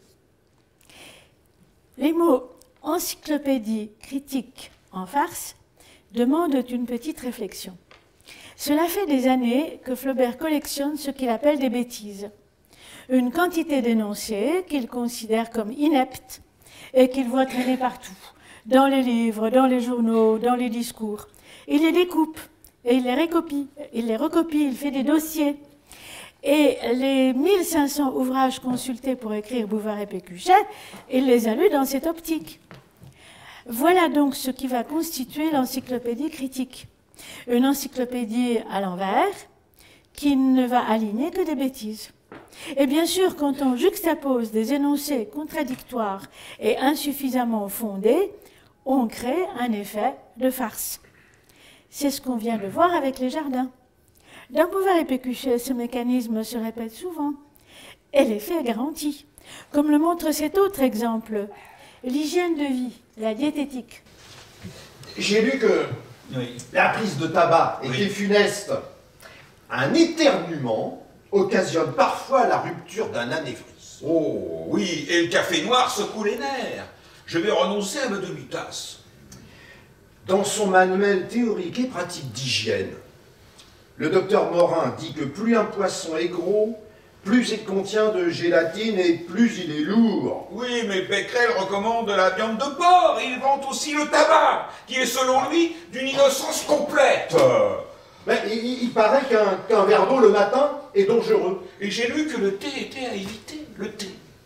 Les mots « encyclopédie critique en farce » demandent une petite réflexion. Cela fait des années que Flaubert collectionne ce qu'il appelle des bêtises, une quantité d'énoncés qu'il considère comme ineptes et qu'il voit traîner partout, dans les livres, dans les journaux, dans les discours. Il les découpe et il les recopie, il les recopie, il fait des dossiers. Et les mille cinq cents ouvrages consultés pour écrire Bouvard et Pécuchet, il les a lus dans cette optique. Voilà donc ce qui va constituer l'encyclopédie critique. Une encyclopédie à l'envers qui ne va aligner que des bêtises. Et bien sûr, quand on juxtapose des énoncés contradictoires et insuffisamment fondés, on crée un effet de farce. C'est ce qu'on vient de voir avec les jardins. Dans Bouvard et Pécuchet, ce mécanisme se répète souvent. Et l'effet est garanti. Comme le montre cet autre exemple, l'hygiène de vie, la diététique. J'ai lu que oui. la prise de tabac était oui. funeste. Un éternuement occasionne parfois la rupture d'un anévrisme. Oh oui, et le café noir secoue les nerfs. Je vais renoncer à ma demi-tasse. Dans son manuel théorique et pratique d'hygiène, le docteur Morin dit que plus un poisson est gros, plus il contient de gélatine et plus il est lourd. Oui, mais Becquerel recommande la viande de porc. Il vante aussi le tabac, qui est selon lui d'une innocence complète. Mais il, il paraît qu'un qu'un verre d'eau le matin est dangereux. Et j'ai lu que le thé était à éviter, le thé.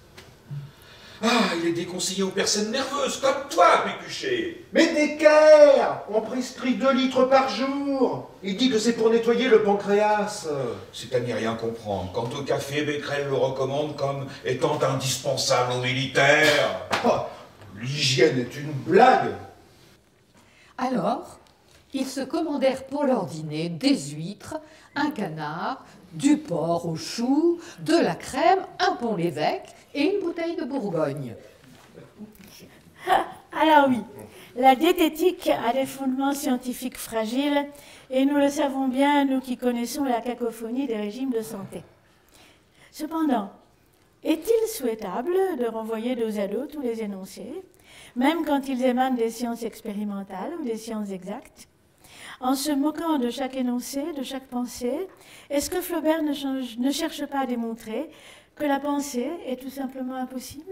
Ah, il est déconseillé aux personnes nerveuses, comme toi, Pécuchet. Mais d'équerre, on prescrit deux litres par jour. Il dit que c'est pour nettoyer le pancréas. C'est à n'y rien comprendre. Quant au café, Becquerel le recommande comme étant indispensable aux militaires. Oh, l'hygiène est une blague. Alors, ils se commandèrent pour leur dîner des huîtres, un canard, du porc au chou, de la crème, un pont l'évêque et une bouteille de Bourgogne. Alors oui, la diététique a des fondements scientifiques fragiles Et nous le savons bien, nous qui connaissons la cacophonie des régimes de santé. Cependant, est-il souhaitable de renvoyer dos à dos tous les énoncés, même quand ils émanent des sciences expérimentales ou des sciences exactes? En se moquant de chaque énoncé, de chaque pensée, est-ce que Flaubert ne, change, ne cherche pas à démontrer que la pensée est tout simplement impossible?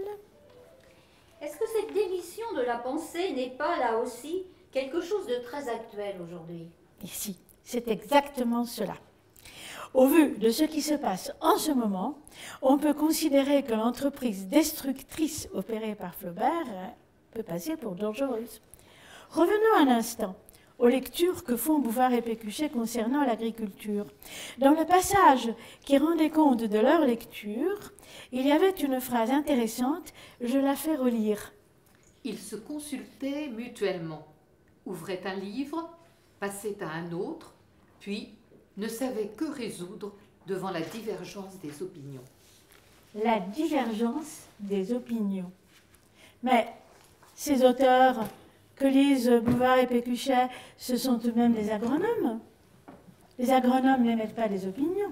Est-ce que cette démission de la pensée n'est pas, là aussi, quelque chose de très actuel aujourd'hui? Ici, c'est exactement cela. Au vu de ce qui se passe en ce moment, on peut considérer que l'entreprise destructrice opérée par Flaubert peut passer pour dangereuse. Revenons un instant aux lectures que font Bouvard et Pécuchet concernant l'agriculture. Dans le passage qui rendait compte de leur lecture, il y avait une phrase intéressante, je la fais relire. Ils se consultaient mutuellement, ouvraient un livre, passaient à un autre, puis ne savaient que résoudre devant la divergence des opinions. La divergence des opinions. Mais ces auteurs que lisent Bouvard et Pécuchet, ce sont tout de même des agronomes. Les agronomes n'émettent pas des opinions.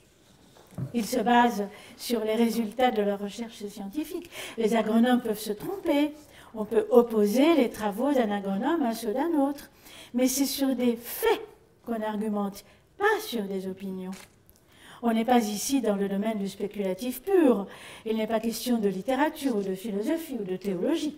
Ils se basent sur les résultats de leurs recherches scientifiques. Les agronomes peuvent se tromper. On peut opposer les travaux d'un agronome à ceux d'un autre. Mais c'est sur des faits qu'on argumente, pas sur des opinions. On n'est pas ici dans le domaine du spéculatif pur. Il n'est pas question de littérature ou de philosophie ou de théologie.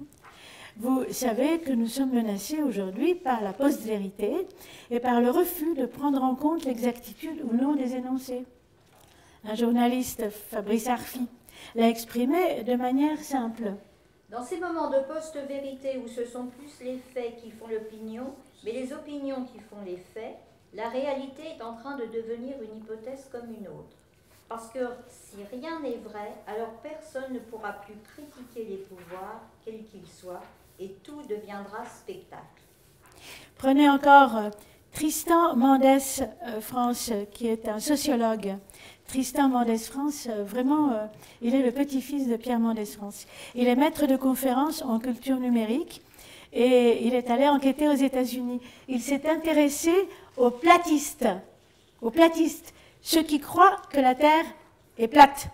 Vous savez que nous sommes menacés aujourd'hui par la post-vérité et par le refus de prendre en compte l'exactitude ou non des énoncés. Un journaliste, Fabrice Arfi, l'a exprimé de manière simple. Dans ces moments de post-vérité où ce sont plus les faits qui font l'opinion, mais les opinions qui font les faits, la réalité est en train de devenir une hypothèse comme une autre. Parce que si rien n'est vrai, alors personne ne pourra plus critiquer les pouvoirs, quels qu'ils soient, et tout deviendra spectacle. Prenez encore euh, Tristan Mendès euh, France, qui est un sociologue. Tristan Mendès France, euh, vraiment, euh, il est le petit-fils de Pierre Mendès France. Il est maître de conférences en culture numérique et il est allé enquêter aux États-Unis. Il s'est intéressé aux platistes, aux platistes, ceux qui croient que la Terre est plate.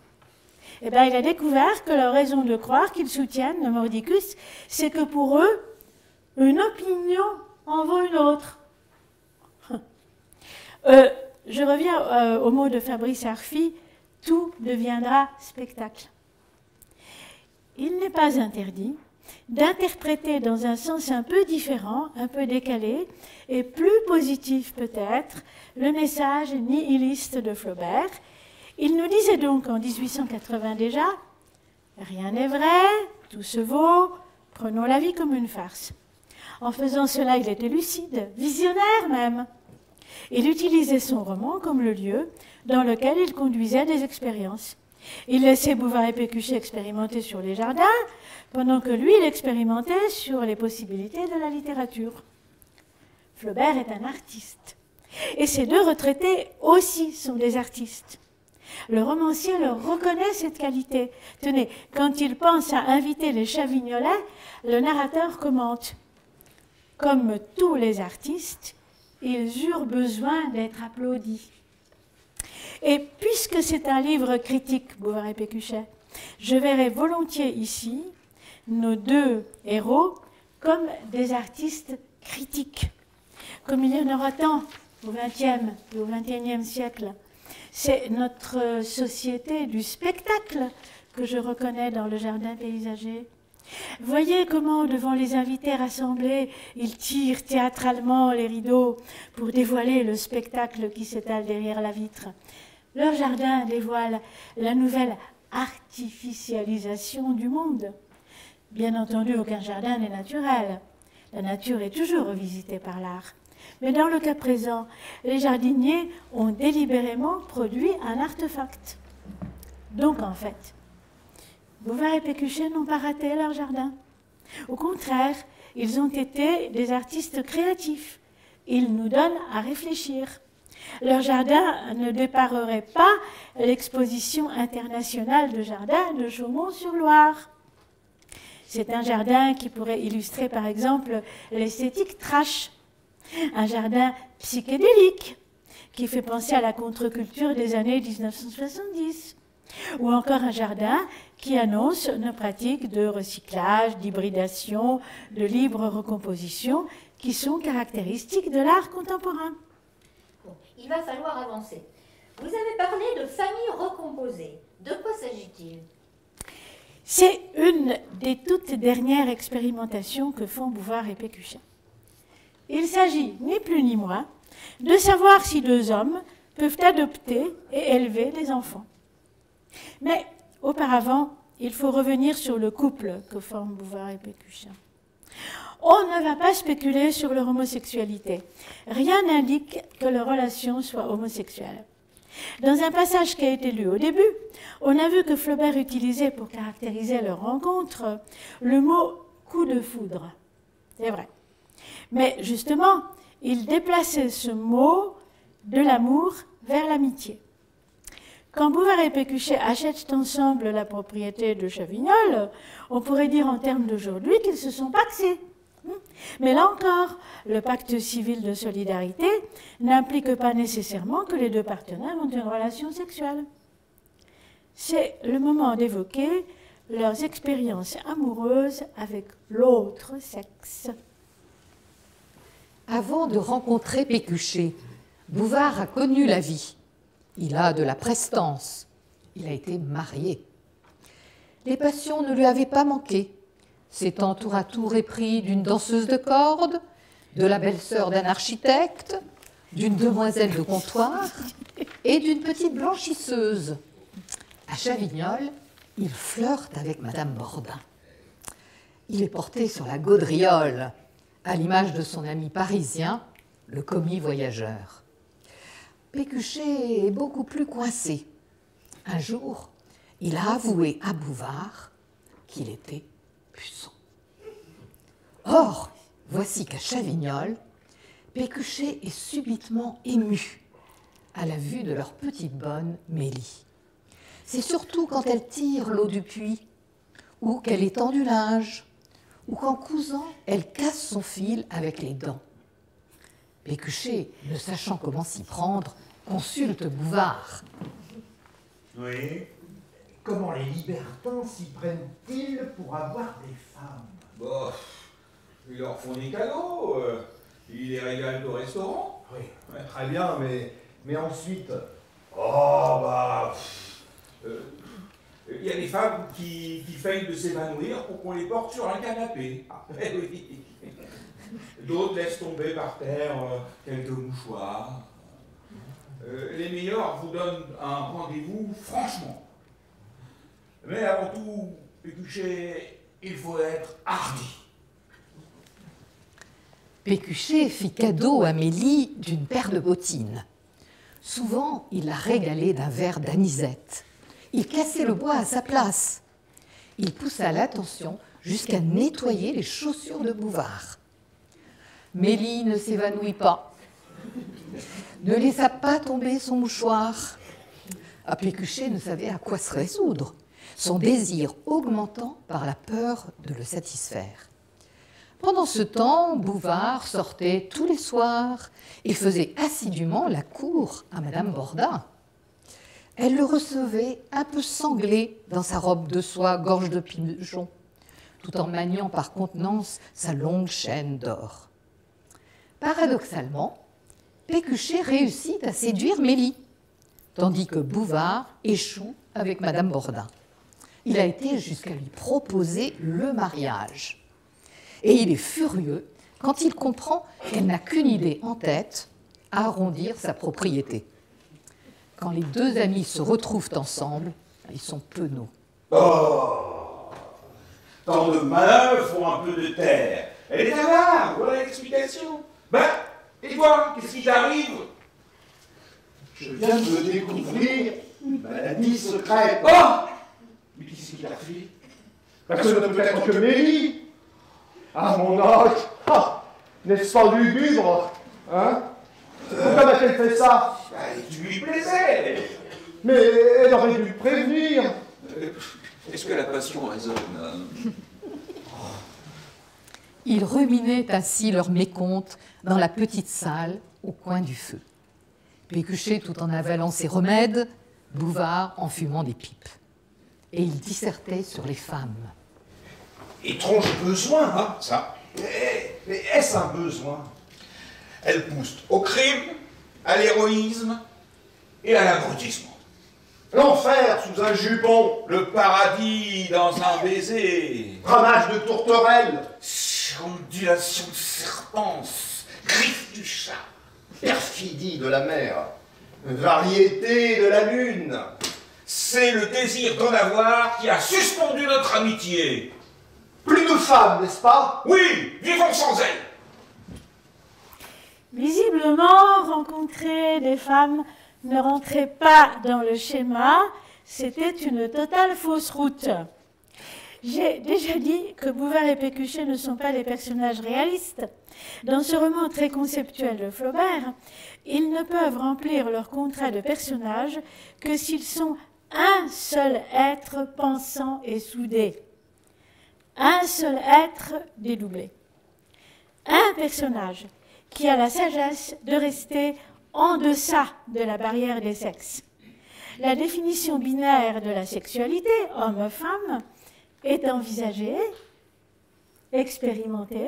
Eh bien, il a découvert que leur raison de croire qu'ils soutiennent le mordicus, c'est que pour eux, une opinion en vaut une autre. Euh, je reviens euh, au mot de Fabrice Arfi, tout deviendra spectacle. Il n'est pas interdit d'interpréter dans un sens un peu différent, un peu décalé, et plus positif peut-être, le message nihiliste de Flaubert. Il nous disait donc en dix-huit cent quatre-vingts déjà, « Rien n'est vrai, tout se vaut, prenons la vie comme une farce ». En faisant cela, il était lucide, visionnaire même. Il utilisait son roman comme le lieu dans lequel il conduisait des expériences. Il laissait Bouvard et Pécuchet expérimenter sur les jardins, pendant que lui, il expérimentait sur les possibilités de la littérature. Flaubert est un artiste. Et ces deux retraités aussi sont des artistes. Le romancier leur reconnaît cette qualité. Tenez, quand il pense à inviter les Chavignolais, le narrateur commente. Comme tous les artistes, ils eurent besoin d'être applaudis. Et puisque c'est un livre critique, Bouvard et Pécuchet, je verrai volontiers ici nos deux héros comme des artistes critiques. Comme il y en aura tant au vingtième et au vingt et unième siècle. C'est notre société du spectacle que je reconnais dans le jardin paysager. Voyez comment, devant les invités rassemblés, ils tirent théâtralement les rideaux pour dévoiler le spectacle qui s'étale derrière la vitre. Leur jardin dévoile la nouvelle artificialisation du monde. Bien entendu, aucun jardin n'est naturel. La nature est toujours revisitée par l'art. Mais dans le cas présent, les jardiniers ont délibérément produit un artefact. Donc, en fait, Bouvard et Pécuchet n'ont pas raté leur jardin. Au contraire, ils ont été des artistes créatifs. Ils nous donnent à réfléchir. Leur jardin ne déparerait pas l'exposition internationale de jardins de Chaumont-sur-Loire. C'est un jardin qui pourrait illustrer, par exemple, l'esthétique trash. Un jardin psychédélique qui fait penser à la contre-culture des années mille neuf cent soixante-dix. Ou encore un jardin qui annonce nos pratiques de recyclage, d'hybridation, de libre recomposition qui sont caractéristiques de l'art contemporain. Bon, il va falloir avancer. Vous avez parlé de famille recomposée. De quoi s'agit-il? C'est une des toutes dernières expérimentations que font Bouvard et Pécuchet. Il s'agit, ni plus ni moins, de savoir si deux hommes peuvent adopter et élever des enfants. Mais auparavant, il faut revenir sur le couple que forment Bouvard et Pécuchet. On ne va pas spéculer sur leur homosexualité. Rien n'indique que leur relation soit homosexuelle. Dans un passage qui a été lu au début, on a vu que Flaubert utilisait pour caractériser leur rencontre le mot « coup de foudre ». C'est vrai. Mais justement, il déplaçait ce mot de l'amour vers l'amitié. Quand Bouvard et Pécuchet achètent ensemble la propriété de Chavignol, on pourrait dire en termes d'aujourd'hui qu'ils se sont pacsés. Mais là encore, le pacte civil de solidarité n'implique pas nécessairement que les deux partenaires ont une relation sexuelle. C'est le moment d'évoquer leurs expériences amoureuses avec l'autre sexe. Avant de rencontrer Pécuchet, Bouvard a connu la vie. Il a de la prestance. Il a été marié. Les passions ne lui avaient pas manqué. S'étant tour à tour épris d'une danseuse de corde, de la belle-sœur d'un architecte, d'une demoiselle de comptoir et d'une petite blanchisseuse. À Chavignol, il flirte avec Madame Bordin. Il est porté sur la gaudriole, à l'image de son ami parisien, le commis voyageur. Pécuchet est beaucoup plus coincé. Un jour, il a avoué à Bouvard qu'il était puceau. Or, voici qu'à Chavignol, Pécuchet est subitement ému à la vue de leur petite bonne Mélie. C'est surtout quand elle tire l'eau du puits, ou qu'elle étend du linge, ou qu'en cousant, elle casse son fil avec les dents. Pécuchet, ne sachant comment s'y prendre, consulte Bouvard. Oui. Comment les libertins s'y prennent-ils pour avoir des femmes? Bon, ils leur font des cadeaux, euh, ils les régalent au restaurant. Oui, ouais, très bien, mais, mais ensuite... Oh, bah... Il euh, y a des femmes qui, qui feignent de s'évanouir pour qu'on les porte sur un canapé. Ah, oui. D'autres laissent tomber par terre euh, quelques mouchoirs. Euh, les meilleurs vous donnent un rendez-vous franchement. Mais avant tout, Pécuchet, il faut être hardi. Pécuchet fit cadeau à Mélie d'une paire de bottines. Souvent, il la régalait d'un verre d'anisette. Il cassait le bois à sa place. Il poussa l'attention jusqu'à nettoyer les chaussures de Bouvard. Mélie ne s'évanouit pas, ne laissa pas tomber son mouchoir. Ah, Pécuchet ne savait à quoi se résoudre, son désir augmentant par la peur de le satisfaire. Pendant ce temps, Bouvard sortait tous les soirs et faisait assidûment la cour à Madame Bordin. Elle le recevait un peu sanglé dans sa robe de soie gorge de pigeon, tout en maniant par contenance sa longue chaîne d'or. Paradoxalement, Pécuchet réussit à séduire Mélie, tandis que Bouvard échoue avec Madame Bordin. Il a été jusqu'à lui proposer le mariage. Et il est furieux quand il comprend qu'elle n'a qu'une idée en tête, arrondir sa propriété. Quand les deux amis se retrouvent ensemble, ils sont penauds. Oh, tant de manœuvres font un peu de terre. Elle est avare, voilà l'explication. Ben, et toi, qu'est-ce qui t'arrive? Je viens de découvrir une maladie secrète. Oh! Mais qu'est-ce qui t'a fait? Parce que ce ne peut être que Mélie. À mon âge, ah, n'est-ce pas lugubre, hein? Pourquoi m'a-t-elle fait ça? Ben, tu lui plaisais. Mais elle aurait dû me prévenir. Euh, Est-ce que la passion raisonne? Ils ruminaient ainsi leur mécompte dans la petite salle au coin du feu. Pécuchet tout en avalant ses remèdes, Bouvard en fumant des pipes. Et ils dissertaient sur les femmes. Étrange besoin, hein, Ça, Mais, mais est-ce un besoin? elle pousse au crime, à l'héroïsme et à l'abrutissement. L'enfer sous un jupon, Le paradis dans un baiser. ramage de tourterelle, Ondulation de serpents, griffes du chat. perfidie de la mer, variété de la lune. C'est le désir d'en avoir qui a suspendu notre amitié. Plus de femmes, n'est-ce pas? Oui, vivons sans elle. Visiblement, rencontrer des femmes ne rentrait pas dans le schéma, c'était une totale fausse route. J'ai déjà dit que Bouvard et Pécuchet ne sont pas des personnages réalistes. Dans ce roman très conceptuel de Flaubert, ils ne peuvent remplir leur contrat de personnage que s'ils sont un seul être pensant et soudé. Un seul être dédoublé. Un personnage qui a la sagesse de rester en deçà de la barrière des sexes. La définition binaire de la sexualité, homme-femme, est envisagée, expérimentée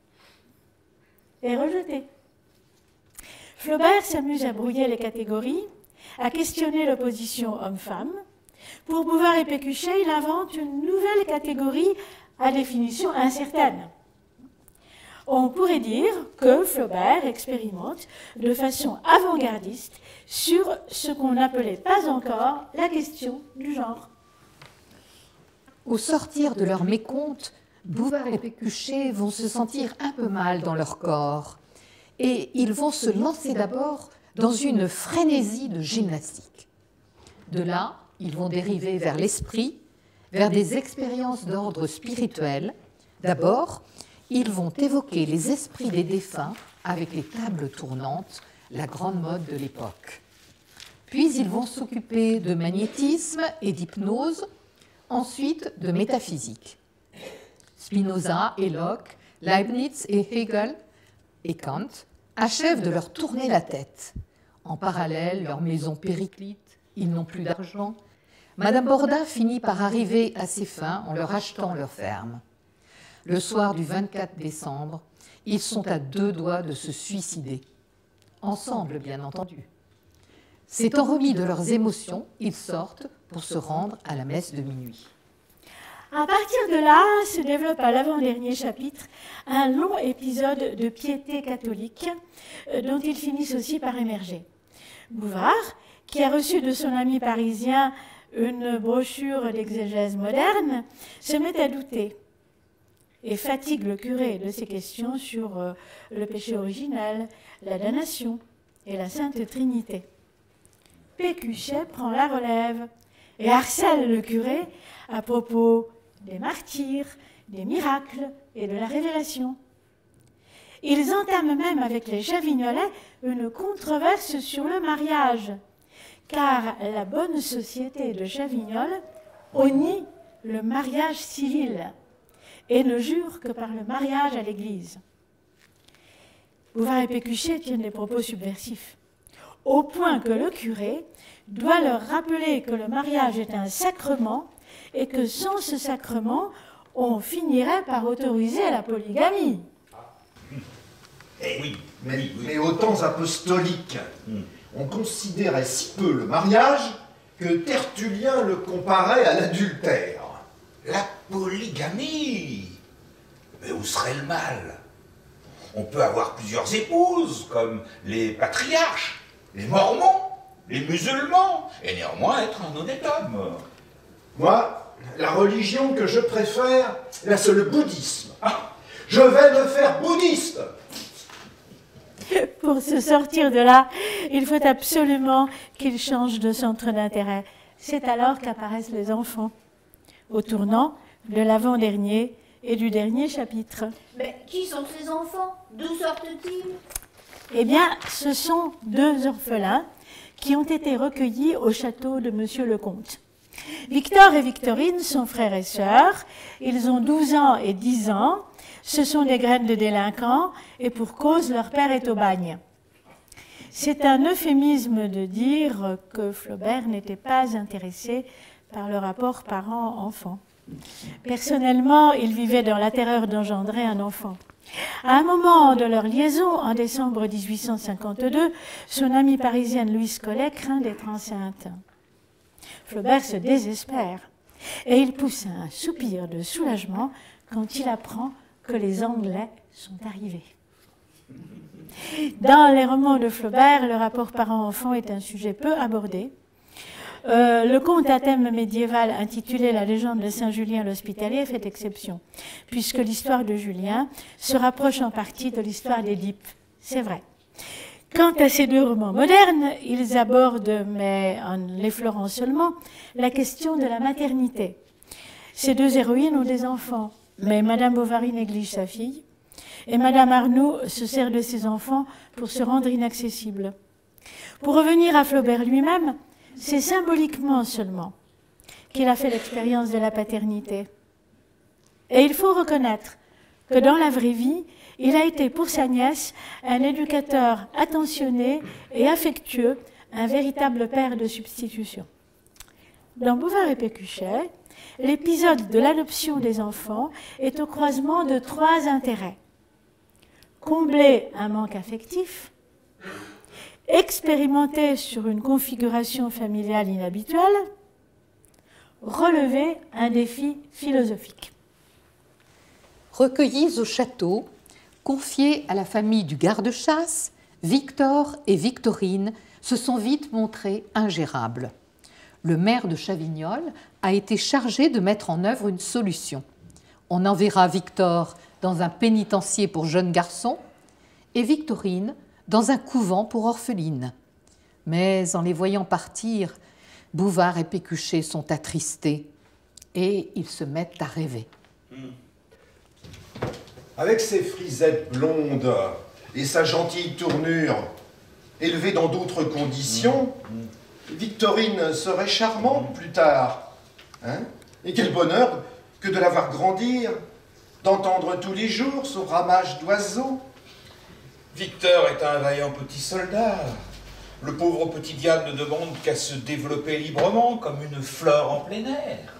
et rejetée. Flaubert s'amuse à brouiller les catégories, à questionner l'opposition homme-femme. Pour Bouvard et Pécuchet, il invente une nouvelle catégorie à définition incertaine. On pourrait dire que Flaubert expérimente de façon avant-gardiste sur ce qu'on n'appelait pas encore la question du genre. Au sortir de leur mécompte, Bouvard et Pécuchet vont se sentir un peu mal dans leur corps et ils vont se lancer d'abord dans une frénésie de gymnastique. De là, ils vont dériver vers l'esprit, vers des expériences d'ordre spirituel. D'abord, ils vont évoquer les esprits des défunts avec les tables tournantes, la grande mode de l'époque. Puis ils vont s'occuper de magnétisme et d'hypnose, ensuite de métaphysique. Spinoza et Locke, Leibniz et Hegel et Kant achèvent de leur tourner la tête. En parallèle, leur maison périclite, ils n'ont plus d'argent. Madame Borda finit par arriver à ses fins en leur achetant leur ferme. Le soir du vingt-quatre décembre, ils sont à deux doigts de se suicider. Ensemble, bien entendu. S'étant remis de leurs émotions, ils sortent pour se rendre à la messe de minuit. À partir de là, se développe à l'avant-dernier chapitre un long épisode de piété catholique euh, dont ils finissent aussi par émerger. Bouvard, qui a reçu de son ami parisien une brochure d'exégèse moderne, se met à douter et fatigue le curé de ses questions sur euh, le péché originel, la damnation et la Sainte Trinité. Pécuchet prend la relève et harcèle le curé à propos des martyrs, des miracles et de la révélation. Ils entament même avec les Chavignolais une controverse sur le mariage, car la bonne société de Chavignol honnit le mariage civil et ne jure que par le mariage à l'Église. Bouvard et Pécuchet tiennent des propos subversifs, au point que le curé doit leur rappeler que le mariage est un sacrement et que sans ce sacrement, on finirait par autoriser la polygamie. Eh, Oui, mais, oui, oui. mais aux temps apostoliques, Hmm. on considérait si peu le mariage que Tertullien le comparait à l'adultère. La polygamie. Mais où serait le mal? On peut avoir plusieurs épouses, comme les patriarches, les mormons, les musulmans, et néanmoins être un honnête homme. Moi, la religion que je préfère, là, c'est le bouddhisme. Ah, je vais me faire bouddhiste. Pour se sortir de là, il faut absolument qu'ils changent de centre d'intérêt. C'est alors qu'apparaissent les enfants, au tournant de l'avant-dernier et du dernier chapitre. Mais qui sont ces enfants? D'où sortent-ils? Eh bien, ce sont deux orphelins qui ont été recueillis au château de Monsieur le Comte. Victor et Victorine sont frères et sœurs. Ils ont douze ans et dix ans. Ce sont des graines de délinquants et pour cause, leur père est au bagne. C'est un euphémisme de dire que Flaubert n'était pas intéressé par le rapport parent-enfant. Personnellement, il vivait dans la terreur d'engendrer un enfant. À un moment de leur liaison, en décembre mille huit cent cinquante-deux, son amie parisienne Louise Collet craint d'être enceinte. Flaubert se désespère et il pousse un soupir de soulagement quand il apprend que les Anglais sont arrivés. Dans les romans de Flaubert, le rapport parent-enfant est un sujet peu abordé. Euh, le conte à thème médiéval intitulé « La légende de Saint-Julien l'Hospitalier » fait exception, puisque l'histoire de Julien se rapproche en partie de l'histoire d'Édipe. C'est vrai. Quant à ces deux romans modernes, ils abordent, mais en l'effleurant seulement, la question de la maternité. Ces deux héroïnes ont des enfants, mais Madame Bovary néglige sa fille, et Madame Arnould se sert de ses enfants pour se rendre inaccessible. Pour revenir à Flaubert lui-même, c'est symboliquement seulement qu'il a fait l'expérience de la paternité. Et il faut reconnaître que dans la vraie vie, il a été pour sa nièce un éducateur attentionné et affectueux, un véritable père de substitution. Dans Bouvard et Pécuchet, l'épisode de l'adoption des enfants est au croisement de trois intérêts. Combler un manque affectif, expérimenter sur une configuration familiale inhabituelle, relever un défi philosophique. Recueillis au château, confiés à la famille du garde-chasse, Victor et Victorine se sont vite montrés ingérables. Le maire de Chavignol a été chargé de mettre en œuvre une solution. On enverra Victor dans un pénitencier pour jeunes garçons et Victorine dans un couvent pour orphelines. Mais en les voyant partir, Bouvard et Pécuchet sont attristés et ils se mettent à rêver. Avec ses frisettes blondes et sa gentille tournure, élevée dans d'autres conditions, Victorine serait charmante plus tard. Hein? Et quel bonheur que de la voir grandir, d'entendre tous les jours son ramage d'oiseaux. Victor est un vaillant petit soldat. Le pauvre petit diable ne demande qu'à se développer librement, comme une fleur en plein air.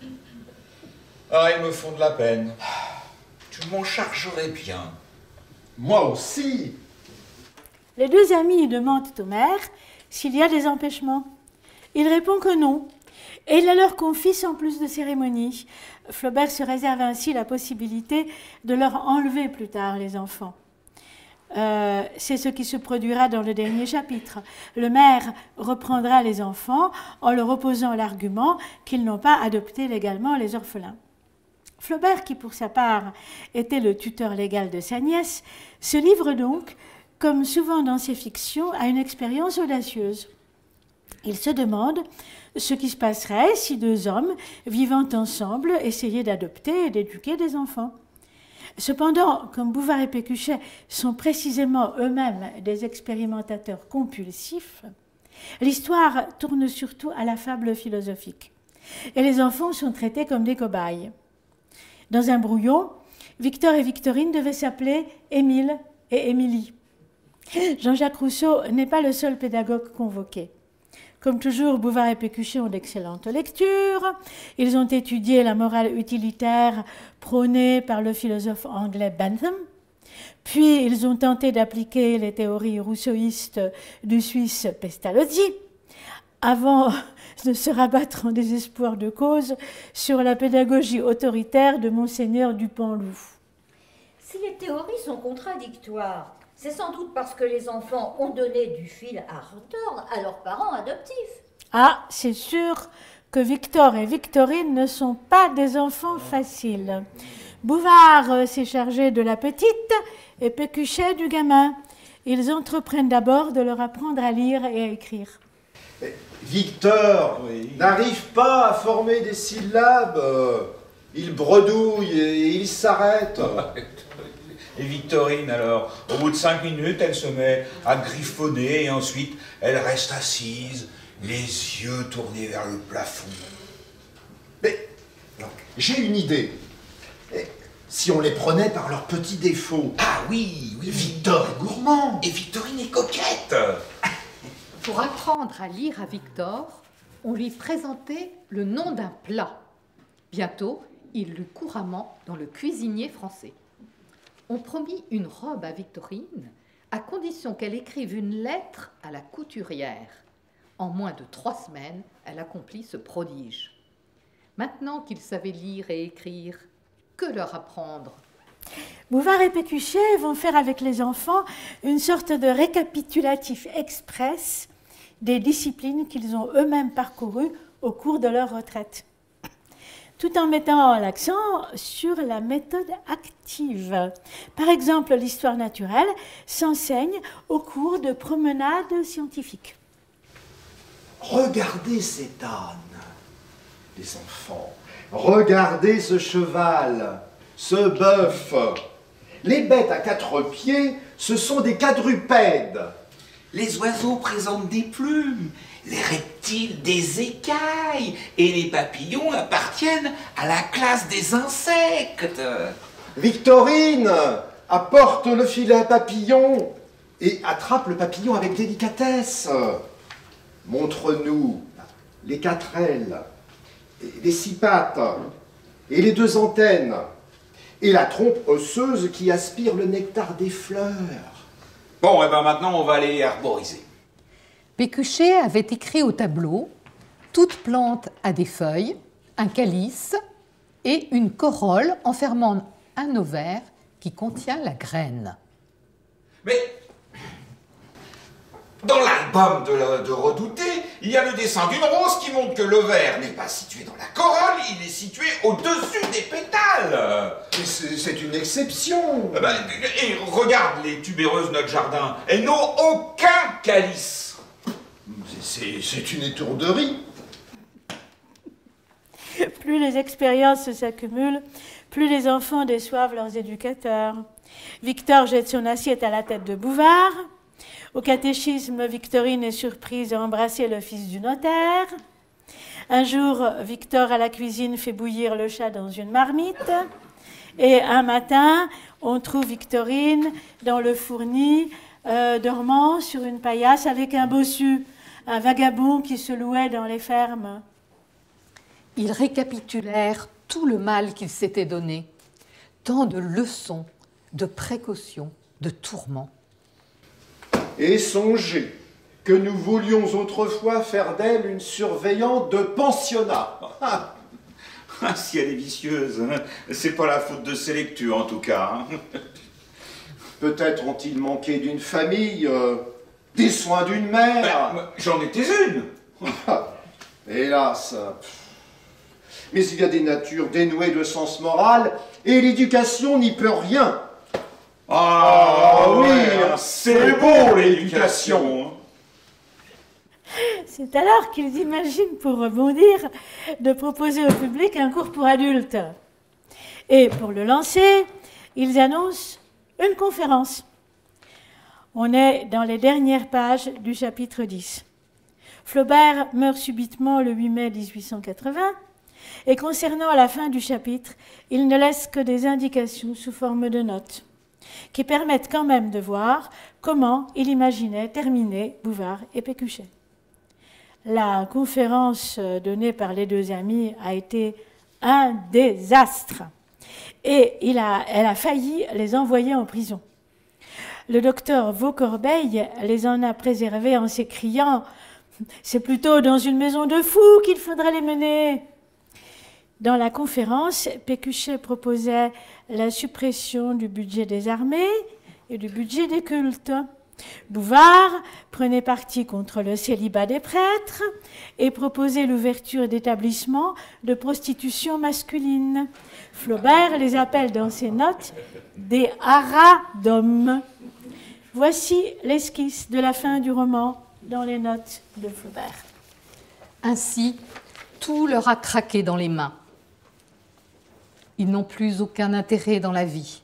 Ah, ils me font de la peine. Tu m'en chargerais bien. Moi aussi. Les deux amis demandent au maire s'il y a des empêchements. Il répond que non, et il leur confie sans plus de cérémonie. Flaubert se réserve ainsi la possibilité de leur enlever plus tard les enfants. Euh, c'est ce qui se produira dans le dernier chapitre. Le maire reprendra les enfants en leur opposant l'argument qu'ils n'ont pas adopté légalement les orphelins. Flaubert, qui pour sa part était le tuteur légal de sa nièce, se livre donc, comme souvent dans ses fictions, à une expérience audacieuse. Il se demande ce qui se passerait si deux hommes vivant ensemble essayaient d'adopter et d'éduquer des enfants. Cependant, comme Bouvard et Pécuchet sont précisément eux-mêmes des expérimentateurs compulsifs, l'histoire tourne surtout à la fable philosophique. Et les enfants sont traités comme des cobayes. Dans un brouillon, Victor et Victorine devaient s'appeler Émile et Émilie. Jean-Jacques Rousseau n'est pas le seul pédagogue convoqué. Comme toujours, Bouvard et Pécuchet ont d'excellentes lectures. Ils ont étudié la morale utilitaire prônée par le philosophe anglais Bentham. Puis, ils ont tenté d'appliquer les théories rousseauistes du Suisse Pestalozzi, avant de se rabattre en désespoir de cause sur la pédagogie autoritaire de Monseigneur Dupanloup. Si les théories sont contradictoires, c'est sans doute parce que les enfants ont donné du fil à retordre à leurs parents adoptifs. Ah, c'est sûr que Victor et Victorine ne sont pas des enfants faciles. Bouvard s'est chargé de la petite et Pécuchet du gamin. Ils entreprennent d'abord de leur apprendre à lire et à écrire. Victor Oui. n'arrive pas à former des syllabes. Il bredouille et il s'arrête. Et Victorine, alors, au bout de cinq minutes, elle se met à griffonner et ensuite, elle reste assise, les yeux tournés vers le plafond. Mais j'ai une idée. si on les prenait par leurs petits défauts. Ah oui, oui. Victor est gourmand. Et Victorine est coquette. Pour apprendre à lire à Victor, on lui présentait le nom d'un plat. Bientôt, il lut couramment dans le cuisinier français. On promit une robe à Victorine, à condition qu'elle écrive une lettre à la couturière. En moins de trois semaines, elle accomplit ce prodige. Maintenant qu'ils savaient lire et écrire, que leur apprendre? Bouvard et Pécuchet vont faire avec les enfants une sorte de récapitulatif express des disciplines qu'ils ont eux-mêmes parcourues au cours de leur retraite, tout en mettant l'accent sur la méthode active. Par exemple, l'histoire naturelle s'enseigne au cours de promenades scientifiques. Regardez cet âne, les enfants. Regardez ce cheval, ce bœuf. Les bêtes à quatre pieds, ce sont des quadrupèdes. Les oiseaux présentent des plumes, les reptiles des écailles, et les papillons appartiennent à la classe des insectes. Victorine apporte le filet à papillon et attrape le papillon avec délicatesse. Montre-nous les quatre ailes, les six pattes et les deux antennes, et la trompe osseuse qui aspire le nectar des fleurs. Bon, et ben maintenant on va aller arboriser. Pécuchet avait écrit au tableau « Toute plante a des feuilles, un calice et une corolle enfermant un ovaire qui contient la graine. » Mais dans l'album de, de Redouté, il y a le dessin d'une rose qui montre que l'ovaire n'est pas situé dans la corolle, il est situé au-dessus des pétales. C'est une exception. Eh ben, et regarde les tubéreuses de notre jardin, elles n'ont aucun calice. C'est une étourderie. Plus les expériences s'accumulent, plus les enfants déçoivent leurs éducateurs. Victor jette son assiette à la tête de Bouvard. Au catéchisme, Victorine est surprise à embrasser le fils du notaire. Un jour, Victor à la cuisine fait bouillir le chat dans une marmite. Et un matin, on trouve Victorine dans le fournis, euh, dormant sur une paillasse avec un bossu, un vagabond qui se louait dans les fermes. Ils récapitulèrent tout le mal qu'ils s'étaient donné, tant de leçons, de précautions, de tourments. Et songez que nous voulions autrefois faire d'elle une surveillante de pensionnat. Ah, si elle est vicieuse, c'est pas la faute de ses lectures en tout cas. Peut-être ont-ils manqué d'une famille, euh, des soins d'une mère. Ben, j'en étais une. Hélas. Mais il y a des natures dénuées de sens moral et l'éducation n'y peut rien. Ah, ah oui, ouais, c'est beau l'éducation. C'est alors qu'ils imaginent, pour rebondir, de proposer au public un cours pour adultes. Et pour le lancer, ils annoncent une conférence. On est dans les dernières pages du chapitre dix. Flaubert meurt subitement le huit mai mille huit cent quatre-vingts, et concernant la fin du chapitre, il ne laisse que des indications sous forme de notes, qui permettent quand même de voir comment il imaginait terminer Bouvard et Pécuchet. La conférence donnée par les deux amis a été un désastre, et il a, elle a failli les envoyer en prison. Le docteur Vaucorbeil les en a préservés en s'écriant « C'est plutôt dans une maison de fous qu'il faudrait les mener !» Dans la conférence, Pécuchet proposait la suppression du budget des armées et du budget des cultes. Bouvard prenait parti contre le célibat des prêtres et proposait l'ouverture d'établissements de prostitution masculine. Flaubert les appelle dans ses notes des haras d'hommes. Voici l'esquisse de la fin du roman dans les notes de Flaubert. Ainsi, tout leur a craqué dans les mains. Ils n'ont plus aucun intérêt dans la vie.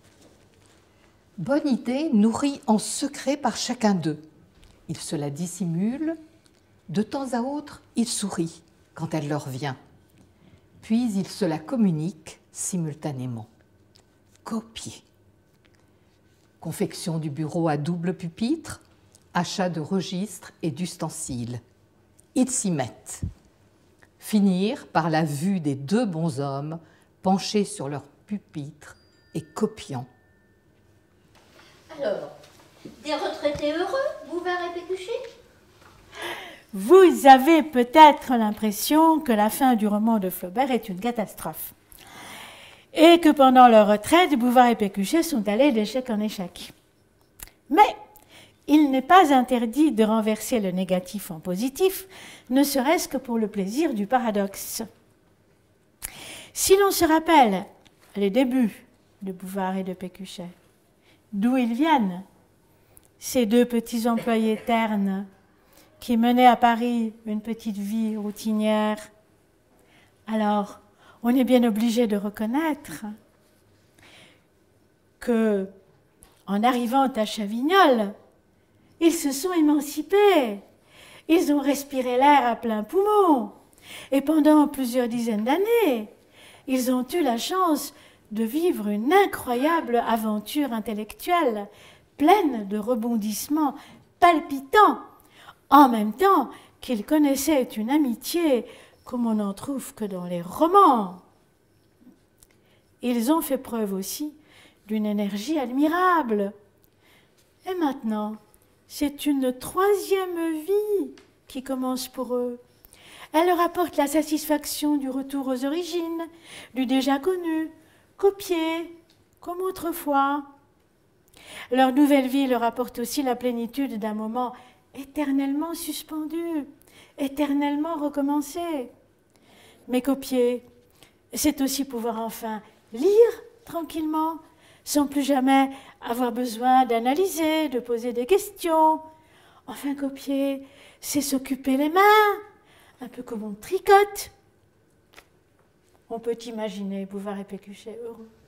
Bonne idée nourrie en secret par chacun d'eux. Ils se la dissimulent. De temps à autre, ils sourient quand elle leur vient. Puis ils se la communiquent simultanément. copier. Confection du bureau à double pupitre, achat de registres et d'ustensiles. Ils s'y mettent. Finir par la vue des deux bonshommes penchés sur leur pupitre et copiant. Alors, des retraités heureux, Bouvard et Pécuchet? Vous avez peut-être l'impression que la fin du roman de Flaubert est une catastrophe et que pendant leur retraite, Bouvard et Pécuchet sont allés d'échec en échec. Mais il n'est pas interdit de renverser le négatif en positif, ne serait-ce que pour le plaisir du paradoxe. Si l'on se rappelle les débuts de Bouvard et de Pécuchet, d'où ils viennent, ces deux petits employés ternes qui menaient à Paris une petite vie routinière, alors on est bien obligé de reconnaître que, en arrivant à Chavignol, ils se sont émancipés, ils ont respiré l'air à plein poumon, et pendant plusieurs dizaines d'années, ils ont eu la chance de vivre une incroyable aventure intellectuelle, pleine de rebondissements palpitants, en même temps qu'ils connaissaient une amitié comme on n'en trouve que dans les romans. Ils ont fait preuve aussi d'une énergie admirable. Et maintenant, c'est une troisième vie qui commence pour eux. Elle leur apporte la satisfaction du retour aux origines, du déjà connu, copié, comme autrefois. Leur nouvelle vie leur apporte aussi la plénitude d'un moment éternellement suspendu, éternellement recommencé. Mais copier, c'est aussi pouvoir enfin lire tranquillement, sans plus jamais avoir besoin d'analyser, de poser des questions. Enfin, copier, c'est s'occuper les mains, un peu comme on tricote. On peut imaginer Bouvard et Pécuchet heureux.